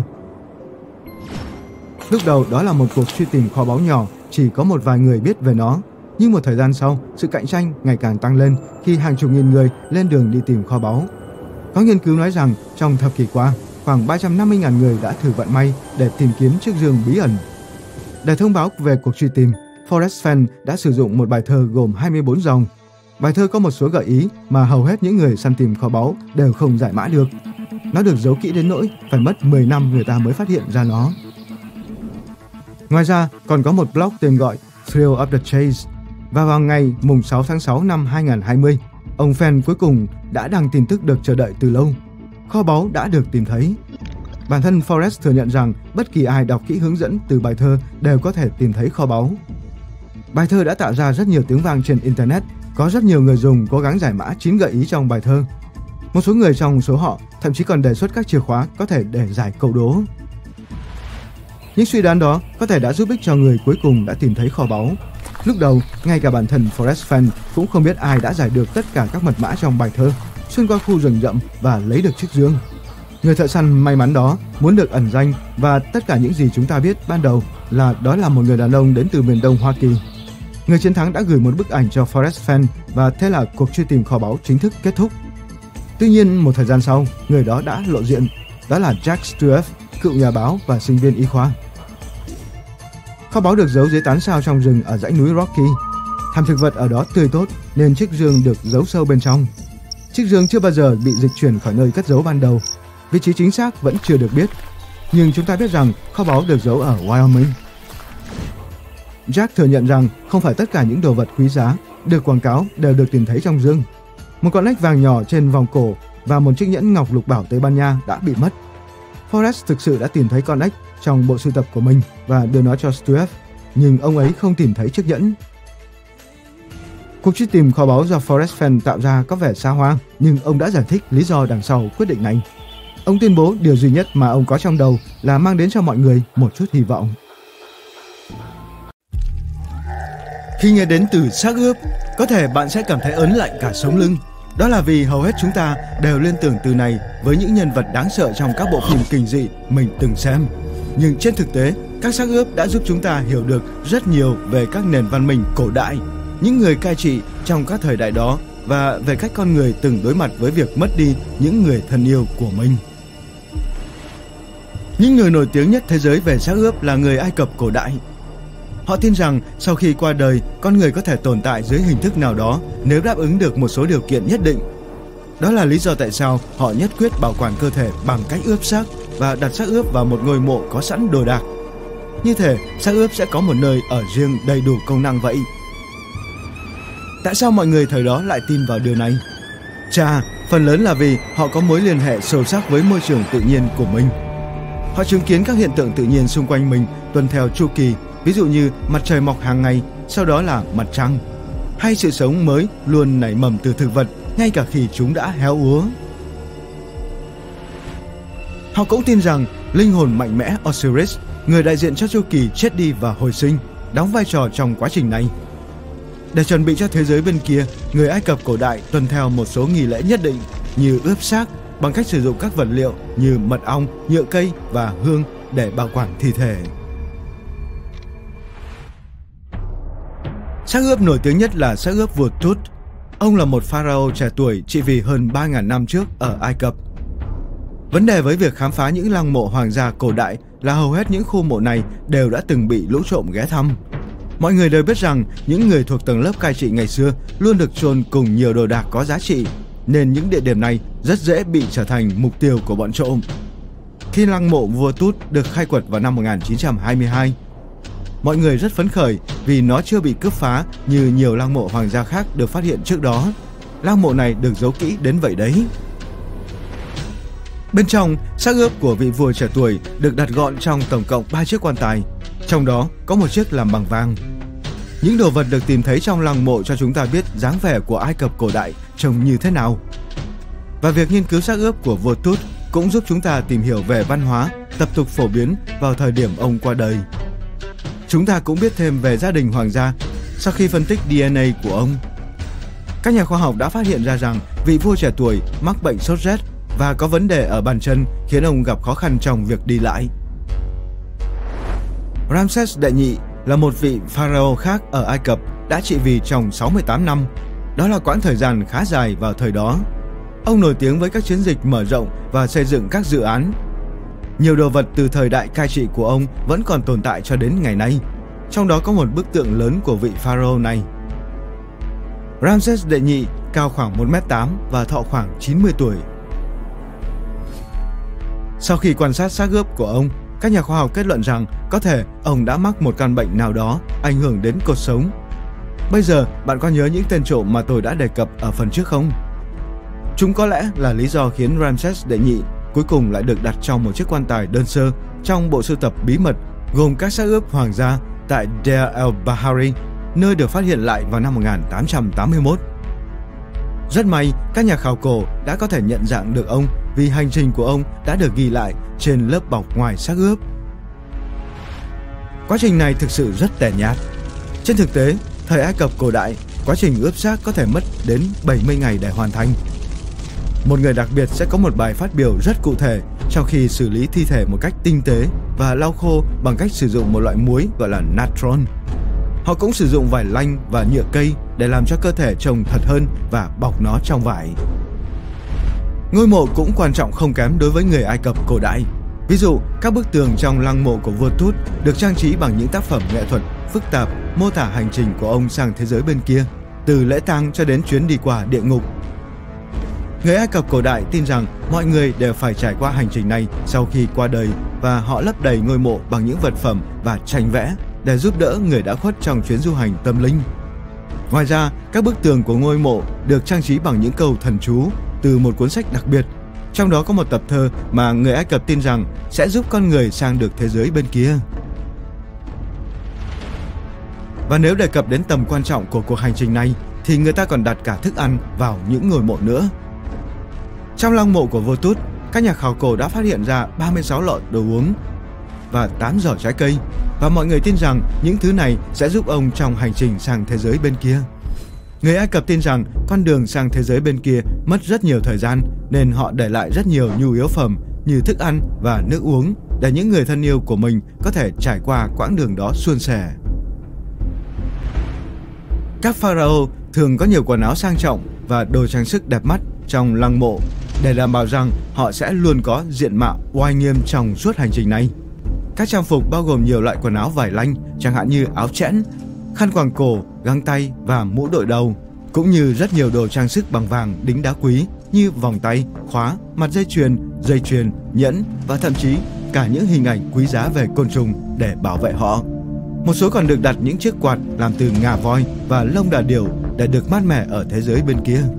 Lúc đầu đó là một cuộc truy tìm kho báu nhỏ, chỉ có một vài người biết về nó. Nhưng một thời gian sau, sự cạnh tranh ngày càng tăng lên khi hàng chục nghìn người lên đường đi tìm kho báu. Có nghiên cứu nói rằng trong thập kỷ qua, khoảng 350.000 người đã thử vận may để tìm kiếm chiếc giường bí ẩn. Để thông báo về cuộc truy tìm, Forrest Fenn đã sử dụng một bài thơ gồm 24 dòng. Bài thơ có một số gợi ý mà hầu hết những người săn tìm kho báu đều không giải mã được. Nó được giấu kỹ đến nỗi phải mất 10 năm người ta mới phát hiện ra nó. Ngoài ra, còn có một blog tên gọi Thrill of the Chase. Và vào ngày mùng 6 tháng 6 năm 2020, ông Fenn cuối cùng đã đăng tin tức được chờ đợi từ lâu. Kho báu đã được tìm thấy. Bản thân Forrest thừa nhận rằng bất kỳ ai đọc kỹ hướng dẫn từ bài thơ đều có thể tìm thấy kho báu. Bài thơ đã tạo ra rất nhiều tiếng vang trên Internet. Có rất nhiều người dùng cố gắng giải mã 9 gợi ý trong bài thơ. Một số người trong số họ thậm chí còn đề xuất các chìa khóa có thể để giải câu đố. Những suy đoán đó có thể đã giúp ích cho người cuối cùng đã tìm thấy kho báu. Lúc đầu, ngay cả bản thân Forrest Fenn cũng không biết ai đã giải được tất cả các mật mã trong bài thơ, xuyên qua khu rừng rậm và lấy được chiếc giường. Người thợ săn may mắn đó muốn được ẩn danh và tất cả những gì chúng ta biết ban đầu là đó là một người đàn ông đến từ miền Đông Hoa Kỳ. Người chiến thắng đã gửi một bức ảnh cho Forrest Fenn và thế là cuộc truy tìm kho báu chính thức kết thúc. Tuy nhiên, một thời gian sau, người đó đã lộ diện. Đó là Jack Stueff, cựu nhà báo và sinh viên y khoa. Kho báu được giấu dưới tán sao trong rừng ở dãy núi Rocky. Thảm thực vật ở đó tươi tốt nên chiếc giường được giấu sâu bên trong. Chiếc giường chưa bao giờ bị dịch chuyển khỏi nơi cất giấu ban đầu. Vị trí chính xác vẫn chưa được biết. Nhưng chúng ta biết rằng kho báu được giấu ở Wyoming. Jack thừa nhận rằng không phải tất cả những đồ vật quý giá được quảng cáo đều được tìm thấy trong giường. Một con ếch vàng nhỏ trên vòng cổ và một chiếc nhẫn ngọc lục bảo Tây Ban Nha đã bị mất. Forrest thực sự đã tìm thấy con ếch trong bộ sưu tập của mình và đưa nó cho Stueff, nhưng ông ấy không tìm thấy chiếc nhẫn. Cuộc truy tìm kho báu do Forrest Fenn tạo ra có vẻ xa hoa, nhưng ông đã giải thích lý do đằng sau quyết định này. Ông tuyên bố điều duy nhất mà ông có trong đầu là mang đến cho mọi người một chút hy vọng. Khi nghe đến từ xác ướp, có thể bạn sẽ cảm thấy ớn lạnh cả sống lưng. Đó là vì hầu hết chúng ta đều liên tưởng từ này với những nhân vật đáng sợ trong các bộ phim kinh dị mình từng xem. Nhưng trên thực tế, các xác ướp đã giúp chúng ta hiểu được rất nhiều về các nền văn minh cổ đại, những người cai trị trong các thời đại đó và về cách con người từng đối mặt với việc mất đi những người thân yêu của mình. Những người nổi tiếng nhất thế giới về xác ướp là người Ai Cập cổ đại. Họ tin rằng sau khi qua đời, con người có thể tồn tại dưới hình thức nào đó nếu đáp ứng được một số điều kiện nhất định. Đó là lý do tại sao họ nhất quyết bảo quản cơ thể bằng cách ướp xác và đặt xác ướp vào một ngôi mộ có sẵn đồ đạc. Như thế, xác ướp sẽ có một nơi ở riêng đầy đủ công năng vậy. Tại sao mọi người thời đó lại tin vào điều này? Chà, phần lớn là vì họ có mối liên hệ sâu sắc với môi trường tự nhiên của mình. Họ chứng kiến các hiện tượng tự nhiên xung quanh mình tuân theo chu kỳ, ví dụ như mặt trời mọc hàng ngày, sau đó là mặt trăng, hay sự sống mới luôn nảy mầm từ thực vật ngay cả khi chúng đã héo úa. Họ cũng tin rằng linh hồn mạnh mẽ Osiris, người đại diện cho chu kỳ chết đi và hồi sinh, đóng vai trò trong quá trình này. Để chuẩn bị cho thế giới bên kia, người Ai Cập cổ đại tuân theo một số nghi lễ nhất định như ướp xác bằng cách sử dụng các vật liệu như mật ong, nhựa cây và hương để bảo quản thi thể. Xác ướp nổi tiếng nhất là xác ướp vua Tut. Ông là một pharaoh trẻ tuổi trị vì hơn 3.000 năm trước ở Ai Cập. Vấn đề với việc khám phá những lăng mộ hoàng gia cổ đại là hầu hết những khu mộ này đều đã từng bị lũ trộm ghé thăm. Mọi người đều biết rằng những người thuộc tầng lớp cai trị ngày xưa luôn được chôn cùng nhiều đồ đạc có giá trị, nên những địa điểm này rất dễ bị trở thành mục tiêu của bọn trộm. Khi lăng mộ vua Tut được khai quật vào năm 1922, mọi người rất phấn khởi vì nó chưa bị cướp phá như nhiều lăng mộ hoàng gia khác được phát hiện trước đó. Lăng mộ này được giấu kỹ đến vậy đấy. Bên trong, xác ướp của vị vua trẻ tuổi được đặt gọn trong tổng cộng 3 chiếc quan tài, trong đó có một chiếc làm bằng vàng. Những đồ vật được tìm thấy trong lăng mộ cho chúng ta biết dáng vẻ của Ai Cập cổ đại trông như thế nào. Và việc nghiên cứu xác ướp của vua Tut cũng giúp chúng ta tìm hiểu về văn hóa, tập tục phổ biến vào thời điểm ông qua đời. Chúng ta cũng biết thêm về gia đình hoàng gia sau khi phân tích DNA của ông. Các nhà khoa học đã phát hiện ra rằng vị vua trẻ tuổi mắc bệnh sốt rét và có vấn đề ở bàn chân khiến ông gặp khó khăn trong việc đi lại. Ramses đệ nhị là một vị pharaoh khác ở Ai Cập đã trị vì trong 68 năm. Đó là quãng thời gian khá dài vào thời đó. Ông nổi tiếng với các chiến dịch mở rộng và xây dựng các dự án. Nhiều đồ vật từ thời đại cai trị của ông vẫn còn tồn tại cho đến ngày nay. Trong đó có một bức tượng lớn của vị pharaoh này. Ramses đệ nhị cao khoảng 1m8 và thọ khoảng 90 tuổi. Sau khi quan sát xác ướp của ông, các nhà khoa học kết luận rằng có thể ông đã mắc một căn bệnh nào đó ảnh hưởng đến cột sống. Bây giờ, bạn có nhớ những tên trộm mà tôi đã đề cập ở phần trước không? Chúng có lẽ là lý do khiến Ramses đệ nhị cuối cùng lại được đặt trong một chiếc quan tài đơn sơ trong bộ sưu tập bí mật gồm các xác ướp hoàng gia tại Deir el-Bahari, nơi được phát hiện lại vào năm 1881. Rất may, các nhà khảo cổ đã có thể nhận dạng được ông vì hành trình của ông đã được ghi lại trên lớp bọc ngoài xác ướp. Quá trình này thực sự rất tẻ nhạt. Trên thực tế, thời Ai Cập cổ đại, quá trình ướp xác có thể mất đến 70 ngày để hoàn thành. Một người đặc biệt sẽ có một bài phát biểu rất cụ thể trong khi xử lý thi thể một cách tinh tế và lau khô bằng cách sử dụng một loại muối gọi là natron. Họ cũng sử dụng vải lanh và nhựa cây để làm cho cơ thể trông thật hơn và bọc nó trong vải. Ngôi mộ cũng quan trọng không kém đối với người Ai Cập cổ đại. Ví dụ, các bức tường trong lăng mộ của vua Tut được trang trí bằng những tác phẩm nghệ thuật phức tạp mô tả hành trình của ông sang thế giới bên kia, từ lễ tang cho đến chuyến đi qua địa ngục. Người Ai Cập cổ đại tin rằng mọi người đều phải trải qua hành trình này sau khi qua đời và họ lấp đầy ngôi mộ bằng những vật phẩm và tranh vẽ để giúp đỡ người đã khuất trong chuyến du hành tâm linh. Ngoài ra, các bức tường của ngôi mộ được trang trí bằng những câu thần chú từ một cuốn sách đặc biệt. Trong đó có một tập thơ mà người Ai Cập tin rằng sẽ giúp con người sang được thế giới bên kia. Và nếu đề cập đến tầm quan trọng của cuộc hành trình này, thì người ta còn đặt cả thức ăn vào những ngôi mộ nữa. Trong lăng mộ của vua Tut, các nhà khảo cổ đã phát hiện ra 36 lọ đồ uống và 8 giỏ trái cây, và mọi người tin rằng những thứ này sẽ giúp ông trong hành trình sang thế giới bên kia. Người Ai Cập tin rằng con đường sang thế giới bên kia mất rất nhiều thời gian, nên họ để lại rất nhiều nhu yếu phẩm như thức ăn và nước uống để những người thân yêu của mình có thể trải qua quãng đường đó suôn sẻ. Các pharaoh thường có nhiều quần áo sang trọng và đồ trang sức đẹp mắt trong lăng mộ để đảm bảo rằng họ sẽ luôn có diện mạo oai nghiêm trong suốt hành trình này. Các trang phục bao gồm nhiều loại quần áo vải lanh, chẳng hạn như áo chẽn, khăn quàng cổ, găng tay và mũ đội đầu, cũng như rất nhiều đồ trang sức bằng vàng đính đá quý như vòng tay, khóa, mặt dây chuyền, nhẫn và thậm chí cả những hình ảnh quý giá về côn trùng để bảo vệ họ. Một số còn được đặt những chiếc quạt làm từ ngà voi và lông đà điểu để được mát mẻ ở thế giới bên kia.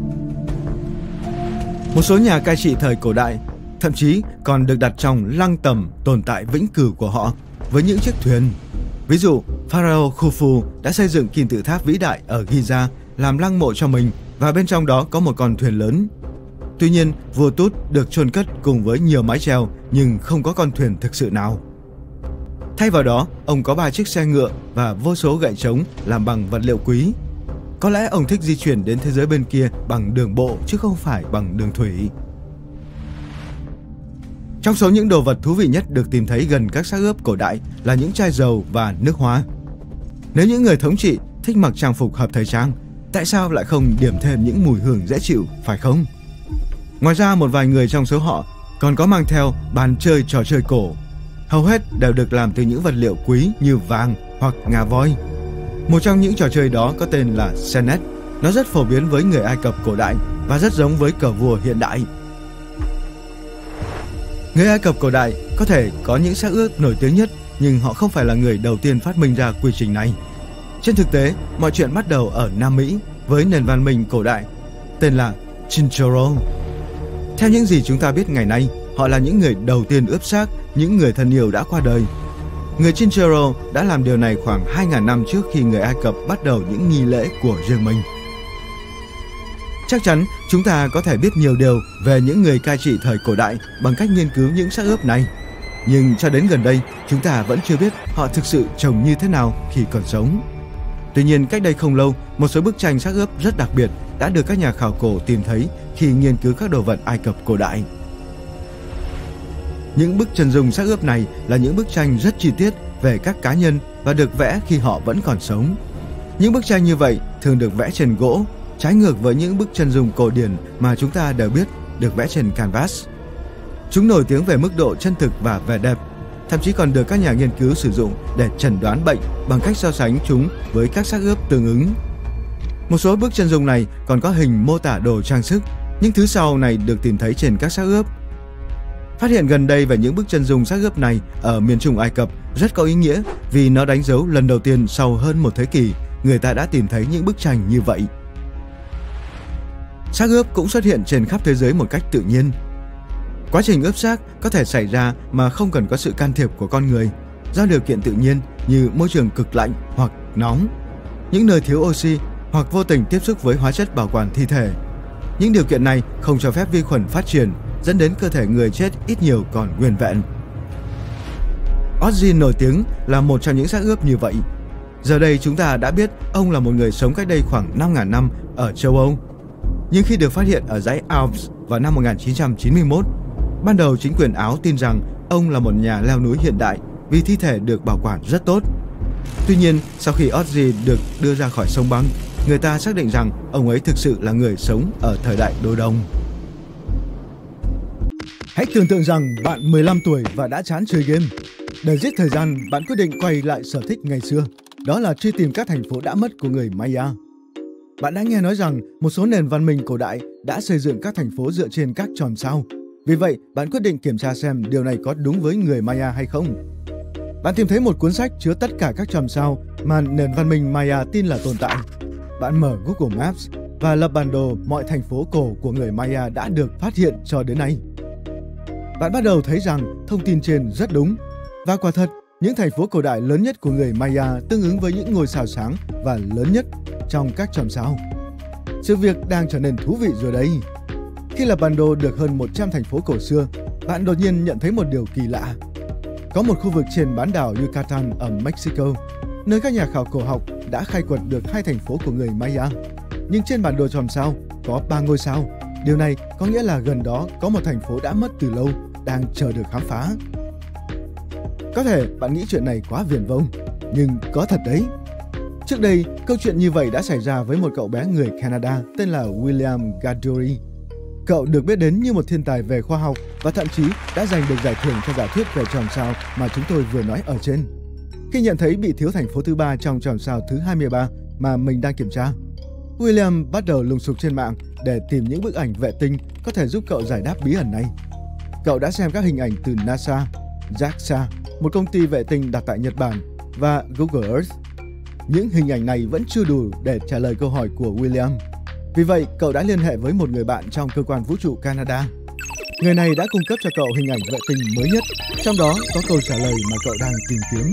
Một số nhà cai trị thời cổ đại thậm chí còn được đặt trong lăng tẩm tồn tại vĩnh cửu của họ với những chiếc thuyền. Ví dụ, Pharaoh Khufu đã xây dựng kim tự tháp vĩ đại ở Giza làm lăng mộ cho mình, và bên trong đó có một con thuyền lớn. Tuy nhiên, vua Tut được chôn cất cùng với nhiều mái chèo nhưng không có con thuyền thực sự nào. Thay vào đó, ông có 3 chiếc xe ngựa và vô số gậy trống làm bằng vật liệu quý. Có lẽ ông thích di chuyển đến thế giới bên kia bằng đường bộ chứ không phải bằng đường thủy. Trong số những đồ vật thú vị nhất được tìm thấy gần các xác ướp cổ đại là những chai dầu và nước hoa. Nếu những người thống trị thích mặc trang phục hợp thời trang, tại sao lại không điểm thêm những mùi hương dễ chịu, phải không? Ngoài ra, một vài người trong số họ còn có mang theo bàn chơi trò chơi cổ. Hầu hết đều được làm từ những vật liệu quý như vàng hoặc ngà voi. Một trong những trò chơi đó có tên là Senet. Nó rất phổ biến với người Ai Cập cổ đại và rất giống với cờ vua hiện đại. Người Ai Cập cổ đại có thể có những xác ướp nổi tiếng nhất, nhưng họ không phải là người đầu tiên phát minh ra quy trình này. Trên thực tế, mọi chuyện bắt đầu ở Nam Mỹ với nền văn minh cổ đại tên là Chinchorro. Theo những gì chúng ta biết ngày nay, họ là những người đầu tiên ướp xác những người thân yêu đã qua đời. Người Chinchorro đã làm điều này khoảng 2.000 năm trước khi người Ai Cập bắt đầu những nghi lễ của riêng mình. Chắc chắn chúng ta có thể biết nhiều điều về những người cai trị thời cổ đại bằng cách nghiên cứu những xác ướp này. Nhưng cho đến gần đây, chúng ta vẫn chưa biết họ thực sự trông như thế nào khi còn sống. Tuy nhiên, cách đây không lâu, một số bức tranh xác ướp rất đặc biệt đã được các nhà khảo cổ tìm thấy khi nghiên cứu các đồ vật Ai Cập cổ đại. Những bức chân dung xác ướp này là những bức tranh rất chi tiết về các cá nhân và được vẽ khi họ vẫn còn sống. Những bức tranh như vậy thường được vẽ trên gỗ, trái ngược với những bức chân dung cổ điển mà chúng ta đều biết được vẽ trên canvas. Chúng nổi tiếng về mức độ chân thực và vẻ đẹp, thậm chí còn được các nhà nghiên cứu sử dụng để chẩn đoán bệnh bằng cách so sánh chúng với các xác ướp tương ứng. Một số bức chân dung này còn có hình mô tả đồ trang sức, những thứ sau này được tìm thấy trên các xác ướp. Phát hiện gần đây về những bức chân dung xác ướp này ở miền Trung Ai Cập rất có ý nghĩa vì nó đánh dấu lần đầu tiên sau hơn một thế kỷ người ta đã tìm thấy những bức tranh như vậy. Xác ướp cũng xuất hiện trên khắp thế giới một cách tự nhiên. Quá trình ướp xác có thể xảy ra mà không cần có sự can thiệp của con người, do điều kiện tự nhiên như môi trường cực lạnh hoặc nóng, những nơi thiếu oxy hoặc vô tình tiếp xúc với hóa chất bảo quản thi thể. Những điều kiện này không cho phép vi khuẩn phát triển, dẫn đến cơ thể người chết ít nhiều còn nguyên vẹn. Ozzy nổi tiếng là một trong những xác ướp như vậy. Giờ đây chúng ta đã biết ông là một người sống cách đây khoảng 5.000 năm ở châu Âu. Nhưng khi được phát hiện ở dãy Alps vào năm 1991, ban đầu chính quyền Áo tin rằng ông là một nhà leo núi hiện đại vì thi thể được bảo quản rất tốt. Tuy nhiên, sau khi Ozzy được đưa ra khỏi sông băng, người ta xác định rằng ông ấy thực sự là người sống ở thời đại Đô Đông. Hãy tưởng tượng rằng bạn 15 tuổi và đã chán chơi game. Để giết thời gian, bạn quyết định quay lại sở thích ngày xưa, đó là truy tìm các thành phố đã mất của người Maya. Bạn đã nghe nói rằng một số nền văn minh cổ đại đã xây dựng các thành phố dựa trên các chòm sao. Vì vậy, bạn quyết định kiểm tra xem điều này có đúng với người Maya hay không. Bạn tìm thấy một cuốn sách chứa tất cả các chòm sao mà nền văn minh Maya tin là tồn tại. Bạn mở Google Maps và lập bản đồ mọi thành phố cổ của người Maya đã được phát hiện cho đến nay. Bạn bắt đầu thấy rằng thông tin trên rất đúng. Và quả thật, những thành phố cổ đại lớn nhất của người Maya tương ứng với những ngôi sao sáng và lớn nhất trong các chòm sao. Sự việc đang trở nên thú vị rồi đấy. Khi lập bản đồ được hơn 100 thành phố cổ xưa, bạn đột nhiên nhận thấy một điều kỳ lạ. Có một khu vực trên bán đảo Yucatan ở Mexico, nơi các nhà khảo cổ học đã khai quật được 2 thành phố của người Maya. Nhưng trên bản đồ chòm sao có 3 ngôi sao. Điều này có nghĩa là gần đó có một thành phố đã mất từ lâu, đang chờ được khám phá. Có thể bạn nghĩ chuyện này quá viển vông, nhưng có thật đấy. Trước đây, câu chuyện như vậy đã xảy ra với một cậu bé người Canada tên là William Gaduri. Cậu được biết đến như một thiên tài về khoa học và thậm chí đã giành được giải thưởng cho giả thuyết về chòm sao mà chúng tôi vừa nói ở trên. Khi nhận thấy bị thiếu thành phố thứ 3 trong chòm sao thứ 23 mà mình đang kiểm tra, William bắt đầu lùng sục trên mạng để tìm những bức ảnh vệ tinh có thể giúp cậu giải đáp bí ẩn này. Cậu đã xem các hình ảnh từ NASA, JAXA, một công ty vệ tinh đặt tại Nhật Bản, và Google Earth. Những hình ảnh này vẫn chưa đủ để trả lời câu hỏi của William. Vì vậy, cậu đã liên hệ với một người bạn trong cơ quan vũ trụ Canada. Người này đã cung cấp cho cậu hình ảnh vệ tinh mới nhất, trong đó có câu trả lời mà cậu đang tìm kiếm.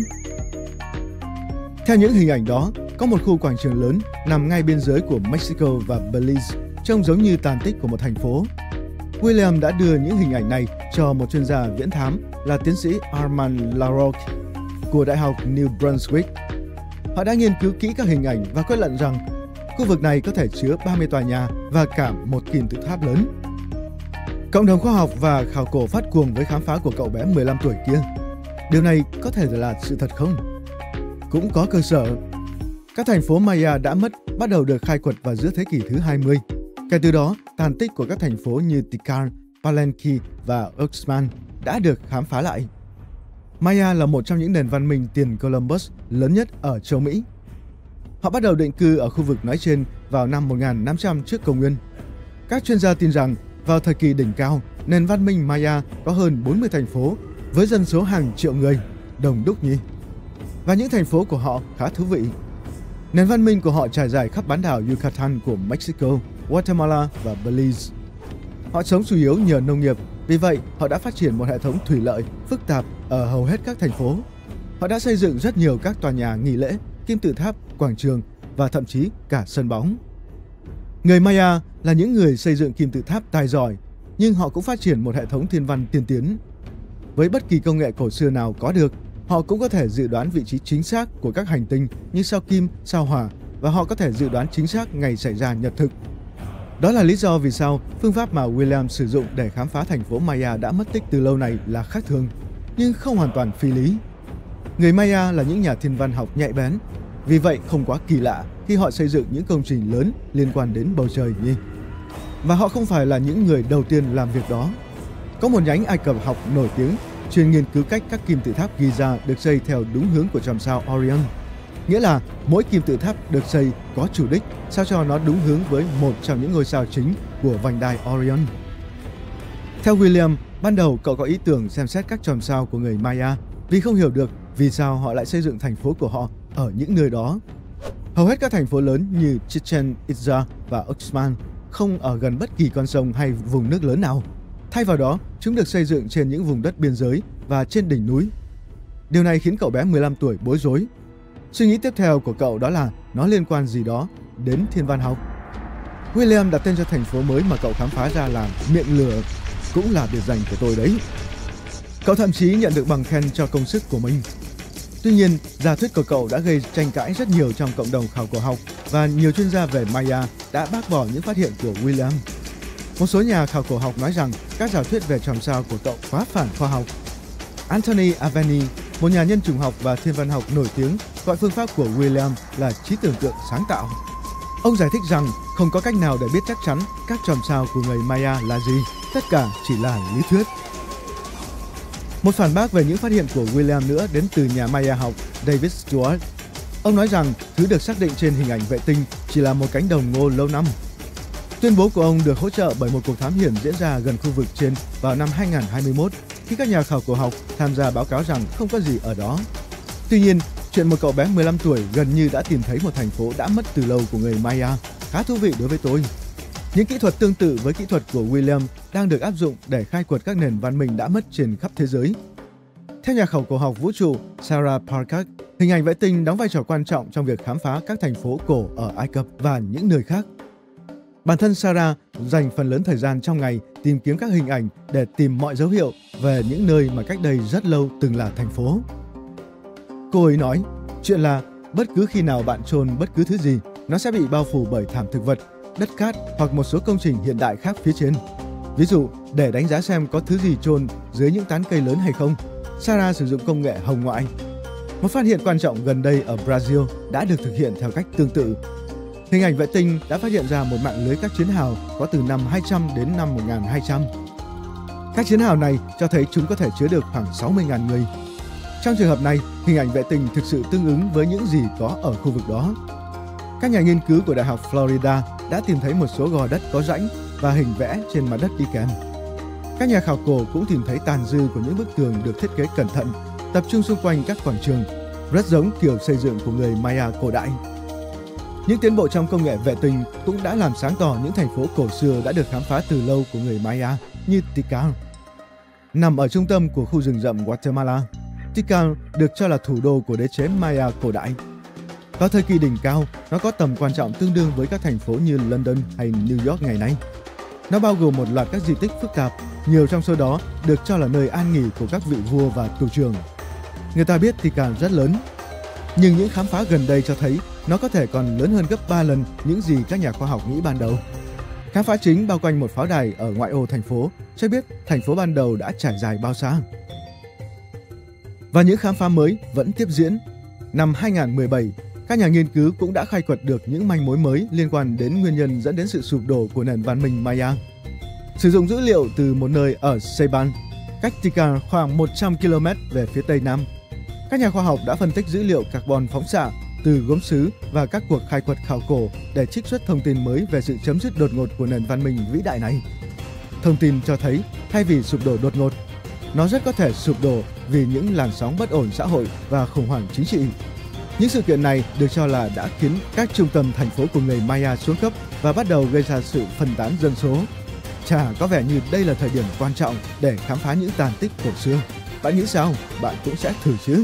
Theo những hình ảnh đó, có một khu quảng trường lớn nằm ngay biên giới của Mexico và Belize, trông giống như tàn tích của một thành phố. William đã đưa những hình ảnh này cho một chuyên gia viễn thám là tiến sĩ Armand Laroque của Đại học New Brunswick. Họ đã nghiên cứu kỹ các hình ảnh và kết luận rằng khu vực này có thể chứa 30 tòa nhà và cả một kim tự tháp lớn. Cộng đồng khoa học và khảo cổ phát cuồng với khám phá của cậu bé 15 tuổi kia. Điều này có thể là sự thật không? Cũng có cơ sở. Các thành phố Maya đã mất bắt đầu được khai quật vào giữa thế kỷ thứ 20. Kể từ đó, tàn tích của các thành phố như Tikal, Palenque và Uxmal đã được khám phá lại. Maya là một trong những nền văn minh tiền Columbus lớn nhất ở châu Mỹ. Họ bắt đầu định cư ở khu vực nói trên vào năm 1500 trước công nguyên. Các chuyên gia tin rằng vào thời kỳ đỉnh cao, nền văn minh Maya có hơn 40 thành phố với dân số hàng triệu người, đông đúc nhỉ. Và những thành phố của họ khá thú vị. Nền văn minh của họ trải dài khắp bán đảo Yucatan của Mexico, Guatemala và Belize. Họ sống chủ yếu nhờ nông nghiệp, vì vậy họ đã phát triển một hệ thống thủy lợi phức tạp ở hầu hết các thành phố. Họ đã xây dựng rất nhiều các tòa nhà nghỉ lễ, kim tự tháp, quảng trường và thậm chí cả sân bóng. Người Maya là những người xây dựng kim tự tháp tài giỏi, nhưng họ cũng phát triển một hệ thống thiên văn tiên tiến. Với bất kỳ công nghệ cổ xưa nào có được, họ cũng có thể dự đoán vị trí chính xác của các hành tinh như sao Kim, sao Hỏa, và họ có thể dự đoán chính xác ngày xảy ra nhật thực. Đó là lý do vì sao phương pháp mà William sử dụng để khám phá thành phố Maya đã mất tích từ lâu này là khác thường, nhưng không hoàn toàn phi lý. Người Maya là những nhà thiên văn học nhạy bén, vì vậy không quá kỳ lạ khi họ xây dựng những công trình lớn liên quan đến bầu trời nhỉ. Và họ không phải là những người đầu tiên làm việc đó. Có một nhánh Ai Cập học nổi tiếng chuyên nghiên cứu cách các kim tự tháp Giza được xây theo đúng hướng của chòm sao Orion. Nghĩa là mỗi kim tự tháp được xây có chủ đích sao cho nó đúng hướng với một trong những ngôi sao chính của vành đai Orion. Theo William, ban đầu cậu có ý tưởng xem xét các chòm sao của người Maya vì không hiểu được vì sao họ lại xây dựng thành phố của họ ở những nơi đó. Hầu hết các thành phố lớn như Chichen Itza và Uxmal không ở gần bất kỳ con sông hay vùng nước lớn nào. Thay vào đó, chúng được xây dựng trên những vùng đất biên giới và trên đỉnh núi. Điều này khiến cậu bé 15 tuổi bối rối. Suy nghĩ tiếp theo của cậu đó là nó liên quan gì đó đến thiên văn học. William đặt tên cho thành phố mới mà cậu khám phá ra là Miệng Lửa, cũng là biệt danh của tôi đấy. Cậu thậm chí nhận được bằng khen cho công sức của mình. Tuy nhiên, giả thuyết của cậu đã gây tranh cãi rất nhiều trong cộng đồng khảo cổ học và nhiều chuyên gia về Maya đã bác bỏ những phát hiện của William. Một số nhà khảo cổ học nói rằng các giả thuyết về chòm sao của cậu quá phản khoa học. Anthony Aveni, một nhà nhân chủng học và thiên văn học nổi tiếng, gọi phương pháp của William là trí tưởng tượng sáng tạo. Ông giải thích rằng không có cách nào để biết chắc chắn các chòm sao của người Maya là gì, tất cả chỉ là lý thuyết. Một phản bác về những phát hiện của William nữa đến từ nhà Maya học David Stewart. Ông nói rằng thứ được xác định trên hình ảnh vệ tinh chỉ là một cánh đồng ngô lâu năm. Tuyên bố của ông được hỗ trợ bởi một cuộc thám hiểm diễn ra gần khu vực trên vào năm 2021 khi các nhà khảo cổ học tham gia báo cáo rằng không có gì ở đó. Tuy nhiên, chuyện một cậu bé 15 tuổi gần như đã tìm thấy một thành phố đã mất từ lâu của người Maya khá thú vị đối với tôi. Những kỹ thuật tương tự với kỹ thuật của William đang được áp dụng để khai quật các nền văn minh đã mất trên khắp thế giới. Theo nhà khảo cổ học vũ trụ Sarah Parcak, hình ảnh vệ tinh đóng vai trò quan trọng trong việc khám phá các thành phố cổ ở Ai Cập và những nơi khác. Bản thân Sarah dành phần lớn thời gian trong ngày tìm kiếm các hình ảnh để tìm mọi dấu hiệu về những nơi mà cách đây rất lâu từng là thành phố. Cô ấy nói, chuyện là bất cứ khi nào bạn chôn bất cứ thứ gì, nó sẽ bị bao phủ bởi thảm thực vật, đất cát hoặc một số công trình hiện đại khác phía trên. Ví dụ, để đánh giá xem có thứ gì chôn dưới những tán cây lớn hay không, Sarah sử dụng công nghệ hồng ngoại. Một phát hiện quan trọng gần đây ở Brazil đã được thực hiện theo cách tương tự. Hình ảnh vệ tinh đã phát hiện ra một mạng lưới các chiến hào có từ năm 200 đến năm 1200. Các chiến hào này cho thấy chúng có thể chứa được khoảng 60.000 người. Trong trường hợp này, hình ảnh vệ tinh thực sự tương ứng với những gì có ở khu vực đó. Các nhà nghiên cứu của Đại học Florida đã tìm thấy một số gò đất có rãnh và hình vẽ trên mặt đất đi kèm. Các nhà khảo cổ cũng tìm thấy tàn dư của những bức tường được thiết kế cẩn thận, tập trung xung quanh các quảng trường, rất giống kiểu xây dựng của người Maya cổ đại. Những tiến bộ trong công nghệ vệ tinh cũng đã làm sáng tỏ những thành phố cổ xưa đã được khám phá từ lâu của người Maya như Tikal. Nằm ở trung tâm của khu rừng rậm Guatemala, Tikal được cho là thủ đô của đế chế Maya cổ đại. Vào thời kỳ đỉnh cao, nó có tầm quan trọng tương đương với các thành phố như London hay New York ngày nay. Nó bao gồm một loạt các di tích phức tạp, nhiều trong số đó được cho là nơi an nghỉ của các vị vua và tù trưởng. Người ta biết Tikal rất lớn, nhưng những khám phá gần đây cho thấy nó có thể còn lớn hơn gấp 3 lần những gì các nhà khoa học nghĩ ban đầu. Khám phá chính bao quanh một pháo đài ở ngoại ô thành phố cho biết thành phố ban đầu đã trải dài bao xa. Và những khám phá mới vẫn tiếp diễn. Năm 2017, các nhà nghiên cứu cũng đã khai quật được những manh mối mới liên quan đến nguyên nhân dẫn đến sự sụp đổ của nền văn minh Maya. Sử dụng dữ liệu từ một nơi ở Ceban, cách Tikal khoảng 100 km về phía tây nam, các nhà khoa học đã phân tích dữ liệu carbon phóng xạ từ gốm sứ và các cuộc khai quật khảo cổ để trích xuất thông tin mới về sự chấm dứt đột ngột của nền văn minh vĩ đại này. Thông tin cho thấy thay vì sụp đổ đột ngột, nó rất có thể sụp đổ vì những làn sóng bất ổn xã hội và khủng hoảng chính trị. Những sự kiện này được cho là đã khiến các trung tâm thành phố của người Maya xuống cấp và bắt đầu gây ra sự phân tán dân số. Chà, có vẻ như đây là thời điểm quan trọng để khám phá những tàn tích cổ xưa. Bạn nghĩ sao? Bạn cũng sẽ thử chứ?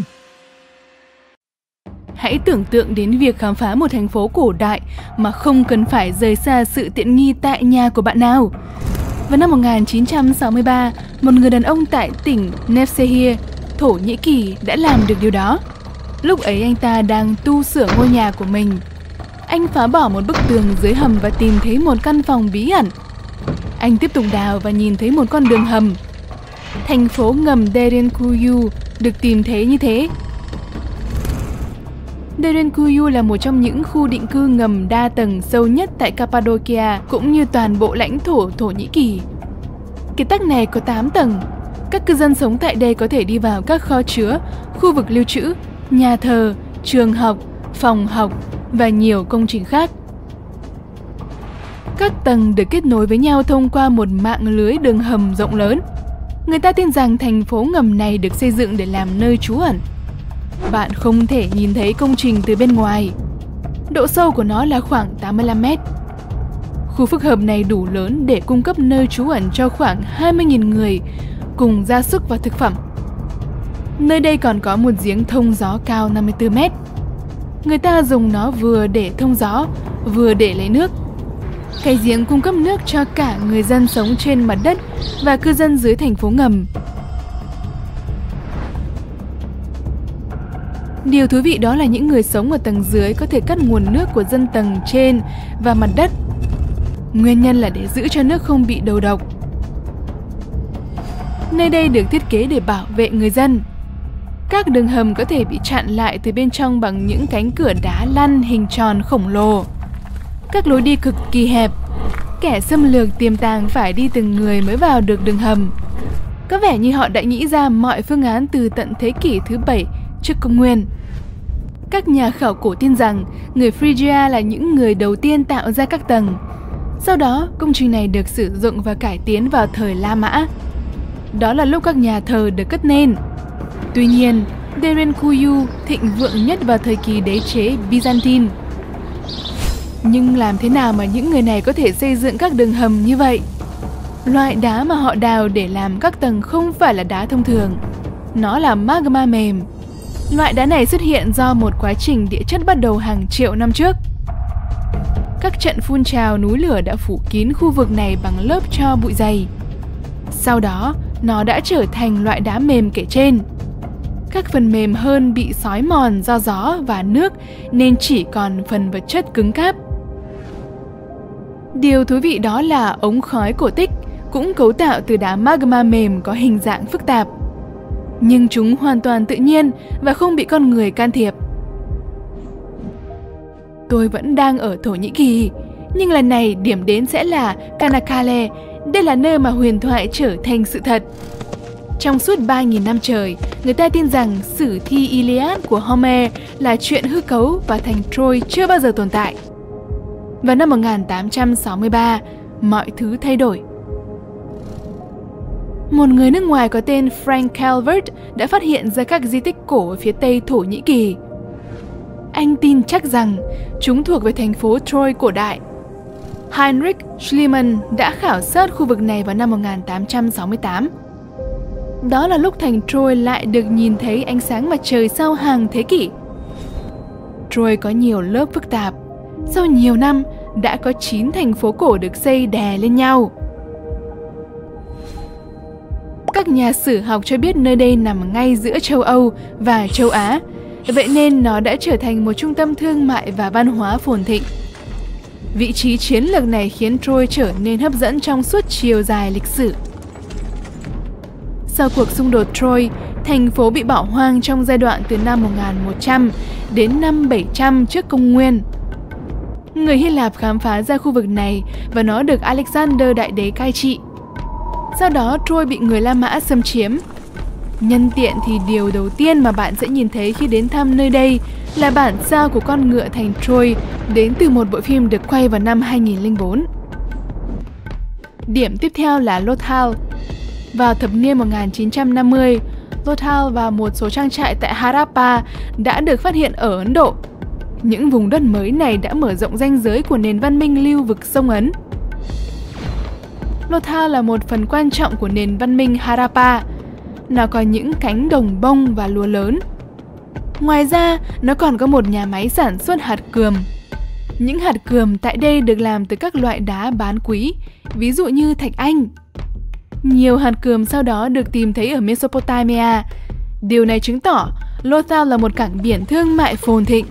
Hãy tưởng tượng đến việc khám phá một thành phố cổ đại mà không cần phải rời xa sự tiện nghi tại nhà của bạn nào. Vào năm 1963, một người đàn ông tại tỉnh Nevşehir, Thổ Nhĩ Kỳ đã làm được điều đó. Lúc ấy anh ta đang tu sửa ngôi nhà của mình. Anh phá bỏ một bức tường dưới hầm và tìm thấy một căn phòng bí ẩn. Anh tiếp tục đào và nhìn thấy một con đường hầm. Thành phố ngầm Derinkuyu được tìm thấy như thế. Derinkuyu là một trong những khu định cư ngầm đa tầng sâu nhất tại Cappadocia cũng như toàn bộ lãnh thổ Thổ Nhĩ Kỳ. Cái tắc này có 8 tầng. Các cư dân sống tại đây có thể đi vào các kho chứa, khu vực lưu trữ, nhà thờ, trường học, phòng học và nhiều công trình khác. Các tầng được kết nối với nhau thông qua một mạng lưới đường hầm rộng lớn. Người ta tin rằng thành phố ngầm này được xây dựng để làm nơi trú ẩn. Bạn không thể nhìn thấy công trình từ bên ngoài. Độ sâu của nó là khoảng 85 mét. Khu phức hợp này đủ lớn để cung cấp nơi trú ẩn cho khoảng 20.000 người cùng gia súc và thực phẩm. Nơi đây còn có một giếng thông gió cao 54 mét. Người ta dùng nó vừa để thông gió, vừa để lấy nước. Cái giếng cung cấp nước cho cả người dân sống trên mặt đất và cư dân dưới thành phố ngầm. Điều thú vị đó là những người sống ở tầng dưới có thể cắt nguồn nước của dân tầng trên và mặt đất. Nguyên nhân là để giữ cho nước không bị đầu độc. Nơi đây được thiết kế để bảo vệ người dân. Các đường hầm có thể bị chặn lại từ bên trong bằng những cánh cửa đá lăn hình tròn khổng lồ. Các lối đi cực kỳ hẹp. Kẻ xâm lược tiềm tàng phải đi từng người mới vào được đường hầm. Có vẻ như họ đã nghĩ ra mọi phương án từ tận thế kỷ thứ 7 trước công nguyên. Các nhà khảo cổ tin rằng người Phrygia là những người đầu tiên tạo ra các tầng. Sau đó, công trình này được sử dụng và cải tiến vào thời La Mã. Đó là lúc các nhà thờ được cất nên. Tuy nhiên, Derinkuyu thịnh vượng nhất vào thời kỳ đế chế Byzantine. Nhưng làm thế nào mà những người này có thể xây dựng các đường hầm như vậy? Loại đá mà họ đào để làm các tầng không phải là đá thông thường. Nó là magma mềm. Loại đá này xuất hiện do một quá trình địa chất bắt đầu hàng triệu năm trước. Các trận phun trào núi lửa đã phủ kín khu vực này bằng lớp tro bụi dày. Sau đó, nó đã trở thành loại đá mềm kể trên. Các phần mềm hơn bị xói mòn do gió và nước nên chỉ còn phần vật chất cứng cáp. Điều thú vị đó là ống khói cổ tích cũng cấu tạo từ đá magma mềm có hình dạng phức tạp. Nhưng chúng hoàn toàn tự nhiên và không bị con người can thiệp. Tôi vẫn đang ở Thổ Nhĩ Kỳ, nhưng lần này điểm đến sẽ là Çanakkale. Đây là nơi mà huyền thoại trở thành sự thật. Trong suốt 3.000 năm trời, người ta tin rằng sử thi Iliad của Homer là chuyện hư cấu và thành Troy chưa bao giờ tồn tại. Vào năm 1863, mọi thứ thay đổi. Một người nước ngoài có tên Frank Calvert đã phát hiện ra các di tích cổ ở phía tây Thổ Nhĩ Kỳ. Anh tin chắc rằng chúng thuộc về thành phố Troy cổ đại. Heinrich Schliemann đã khảo sát khu vực này vào năm 1868. Đó là lúc thành Troy lại được nhìn thấy ánh sáng mặt trời sau hàng thế kỷ. Troy có nhiều lớp phức tạp. Sau nhiều năm, đã có 9 thành phố cổ được xây đè lên nhau. Các nhà sử học cho biết nơi đây nằm ngay giữa châu Âu và châu Á, vậy nên nó đã trở thành một trung tâm thương mại và văn hóa phồn thịnh. Vị trí chiến lược này khiến Troy trở nên hấp dẫn trong suốt chiều dài lịch sử. Sau cuộc xung đột Troy, thành phố bị bỏ hoang trong giai đoạn từ năm 1100 đến năm 700 trước công nguyên. Người Hy Lạp khám phá ra khu vực này và nó được Alexander Đại Đế cai trị. Sau đó Troy bị người La Mã xâm chiếm. Nhân tiện thì điều đầu tiên mà bạn sẽ nhìn thấy khi đến thăm nơi đây là bản sao của con ngựa thành Troy đến từ một bộ phim được quay vào năm 2004. Điểm tiếp theo là Lothal. Vào thập niên 1950, Lothal và một số trang trại tại Harappa đã được phát hiện ở Ấn Độ. Những vùng đất mới này đã mở rộng ranh giới của nền văn minh lưu vực sông Ấn. Lothal là một phần quan trọng của nền văn minh Harappa. Nó có những cánh đồng bông và lúa lớn. Ngoài ra, nó còn có một nhà máy sản xuất hạt cườm. Những hạt cườm tại đây được làm từ các loại đá bán quý, ví dụ như thạch anh. Nhiều hạt cườm sau đó được tìm thấy ở Mesopotamia. Điều này chứng tỏ Lothal là một cảng biển thương mại phồn thịnh.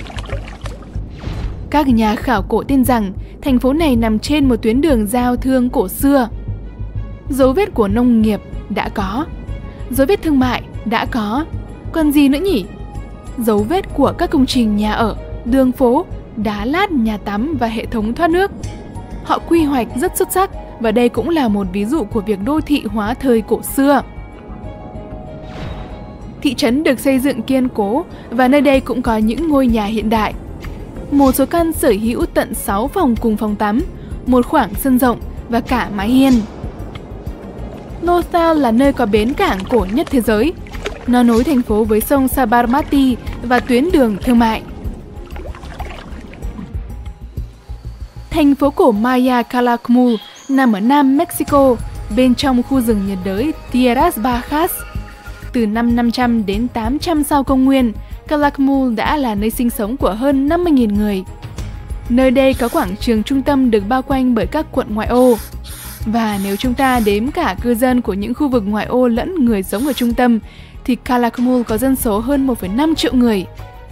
Các nhà khảo cổ tin rằng thành phố này nằm trên một tuyến đường giao thương cổ xưa. Dấu vết của nông nghiệp đã có, dấu vết thương mại đã có, còn gì nữa nhỉ? Dấu vết của các công trình nhà ở, đường phố, đá lát, nhà tắm và hệ thống thoát nước. Họ quy hoạch rất xuất sắc và đây cũng là một ví dụ của việc đô thị hóa thời cổ xưa. Thị trấn được xây dựng kiên cố và nơi đây cũng có những ngôi nhà hiện đại. Một số căn sở hữu tận 6 phòng cùng phòng tắm, một khoảng sân rộng và cả mái hiên. Lothal là nơi có bến cảng cổ nhất thế giới. Nó nối thành phố với sông Sabarmati và tuyến đường thương mại. Thành phố cổ Maya Calakmul nằm ở Nam Mexico, bên trong khu rừng nhiệt đới Tierras Bajas. Từ năm 500 đến 800 sau công nguyên, Calakmul đã là nơi sinh sống của hơn 50.000 người. Nơi đây có quảng trường trung tâm được bao quanh bởi các quận ngoại ô. Và nếu chúng ta đếm cả cư dân của những khu vực ngoại ô lẫn người sống ở trung tâm, thì Calakmul có dân số hơn 1,5 triệu người.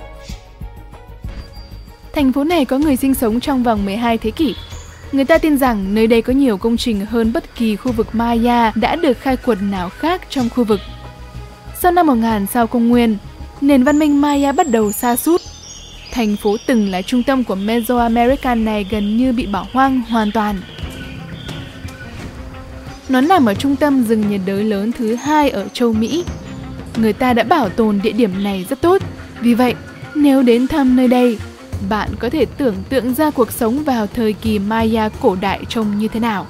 Thành phố này có người sinh sống trong vòng 12 thế kỷ. Người ta tin rằng nơi đây có nhiều công trình hơn bất kỳ khu vực Maya đã được khai quật nào khác trong khu vực. Sau năm 1000 sau công nguyên, nền văn minh Maya bắt đầu sa sút. Thành phố từng là trung tâm của Mesoamerica này gần như bị bỏ hoang hoàn toàn. Nó nằm ở trung tâm rừng nhiệt đới lớn thứ 2 ở châu Mỹ. Người ta đã bảo tồn địa điểm này rất tốt. Vì vậy, nếu đến thăm nơi đây, bạn có thể tưởng tượng ra cuộc sống vào thời kỳ Maya cổ đại trông như thế nào.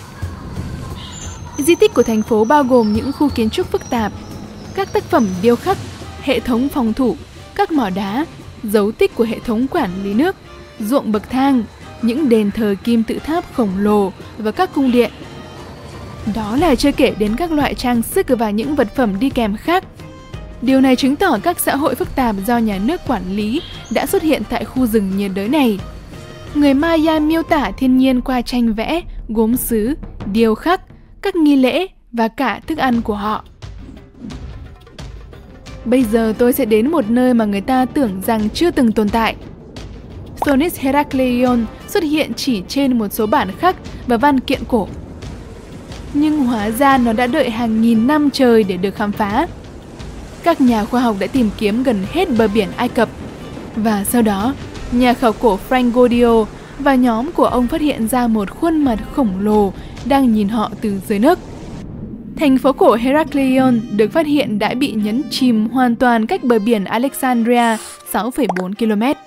Di tích của thành phố bao gồm những khu kiến trúc phức tạp, các tác phẩm điêu khắc, hệ thống phòng thủ, các mỏ đá, dấu tích của hệ thống quản lý nước, ruộng bậc thang, những đền thờ kim tự tháp khổng lồ và các cung điện. Đó là chưa kể đến các loại trang sức và những vật phẩm đi kèm khác. Điều này chứng tỏ các xã hội phức tạp do nhà nước quản lý đã xuất hiện tại khu rừng nhiệt đới này. Người Maya miêu tả thiên nhiên qua tranh vẽ, gốm sứ, điêu khắc, các nghi lễ và cả thức ăn của họ. Bây giờ tôi sẽ đến một nơi mà người ta tưởng rằng chưa từng tồn tại. Thonis Herakleion xuất hiện chỉ trên một số bản khắc và văn kiện cổ. Nhưng hóa ra nó đã đợi hàng nghìn năm trời để được khám phá. Các nhà khoa học đã tìm kiếm gần hết bờ biển Ai Cập. Và sau đó, nhà khảo cổ Frank Godio và nhóm của ông phát hiện ra một khuôn mặt khổng lồ đang nhìn họ từ dưới nước. Thành phố cổ Herakleion được phát hiện đã bị nhấn chìm hoàn toàn cách bờ biển Alexandria 6,4 km.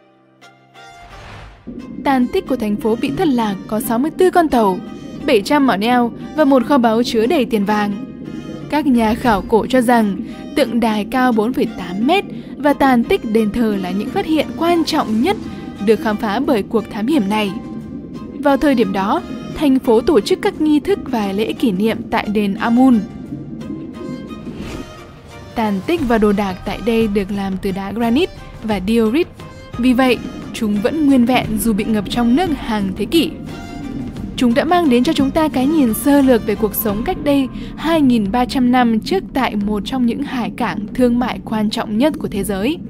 Tàn tích của thành phố bị thất lạc có 64 con tàu, 700 mỏ neo và một kho báu chứa đầy tiền vàng. Các nhà khảo cổ cho rằng tượng đài cao 4,8 mét và tàn tích đền thờ là những phát hiện quan trọng nhất được khám phá bởi cuộc thám hiểm này. Vào thời điểm đó, thành phố tổ chức các nghi thức và lễ kỷ niệm tại đền Amun. Tàn tích và đồ đạc tại đây được làm từ đá granite và diorite, vì vậy chúng vẫn nguyên vẹn dù bị ngập trong nước hàng thế kỷ. Chúng đã mang đến cho chúng ta cái nhìn sơ lược về cuộc sống cách đây 2.300 năm trước tại một trong những hải cảng thương mại quan trọng nhất của thế giới.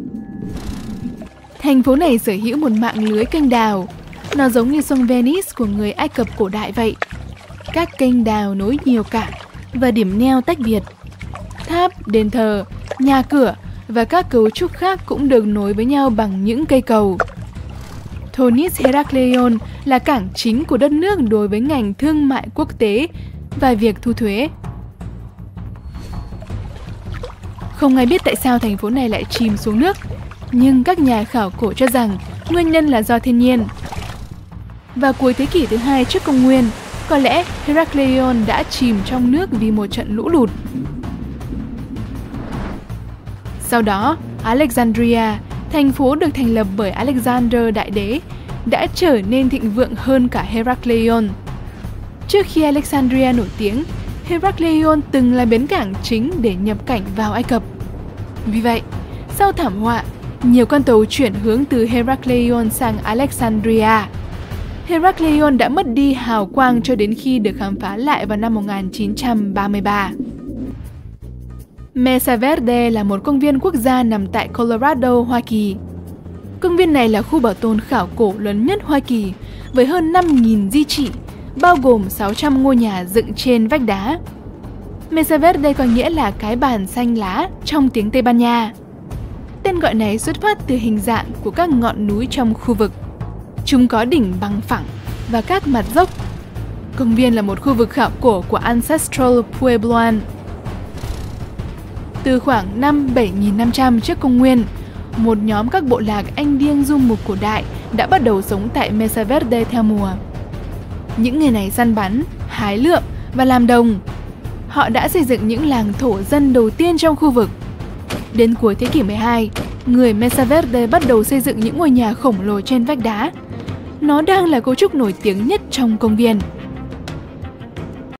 Thành phố này sở hữu một mạng lưới kênh đào. Nó giống như sông Venice của người Ai Cập cổ đại vậy. Các kênh đào nối nhiều cảng và điểm neo tách biệt. Tháp, đền thờ, nhà cửa và các cấu trúc khác cũng được nối với nhau bằng những cây cầu. Thonis Herakleion là cảng chính của đất nước đối với ngành thương mại quốc tế và việc thu thuế. Không ai biết tại sao thành phố này lại chìm xuống nước, nhưng các nhà khảo cổ cho rằng nguyên nhân là do thiên nhiên. Vào cuối thế kỷ thứ 2 trước công nguyên, có lẽ Herakleion đã chìm trong nước vì một trận lũ lụt. Sau đó, Alexandria, thành phố được thành lập bởi Alexander Đại Đế, đã trở nên thịnh vượng hơn cả Herakleion. Trước khi Alexandria nổi tiếng, Herakleion từng là bến cảng chính để nhập cảnh vào Ai Cập. Vì vậy, sau thảm họa, nhiều con tàu chuyển hướng từ Herakleion sang Alexandria. Herakleion đã mất đi hào quang cho đến khi được khám phá lại vào năm 1933. Mesa Verde là một công viên quốc gia nằm tại Colorado, Hoa Kỳ. Công viên này là khu bảo tồn khảo cổ lớn nhất Hoa Kỳ, với hơn 5.000 di chỉ, bao gồm 600 ngôi nhà dựng trên vách đá. Mesa Verde có nghĩa là cái bàn xanh lá trong tiếng Tây Ban Nha. Tên gọi này xuất phát từ hình dạng của các ngọn núi trong khu vực. Chúng có đỉnh bằng phẳng và các mặt dốc. Công viên là một khu vực khảo cổ của Ancestral Puebloan. Từ khoảng năm 7.500 trước công nguyên, một nhóm các bộ lạc Anh Điêng du mục cổ đại đã bắt đầu sống tại Mesa Verde theo mùa. Những người này săn bắn, hái lượm và làm đồng. Họ đã xây dựng những làng thổ dân đầu tiên trong khu vực. Đến cuối thế kỷ 12, người Mesa Verde bắt đầu xây dựng những ngôi nhà khổng lồ trên vách đá. Nó đang là cấu trúc nổi tiếng nhất trong công viên.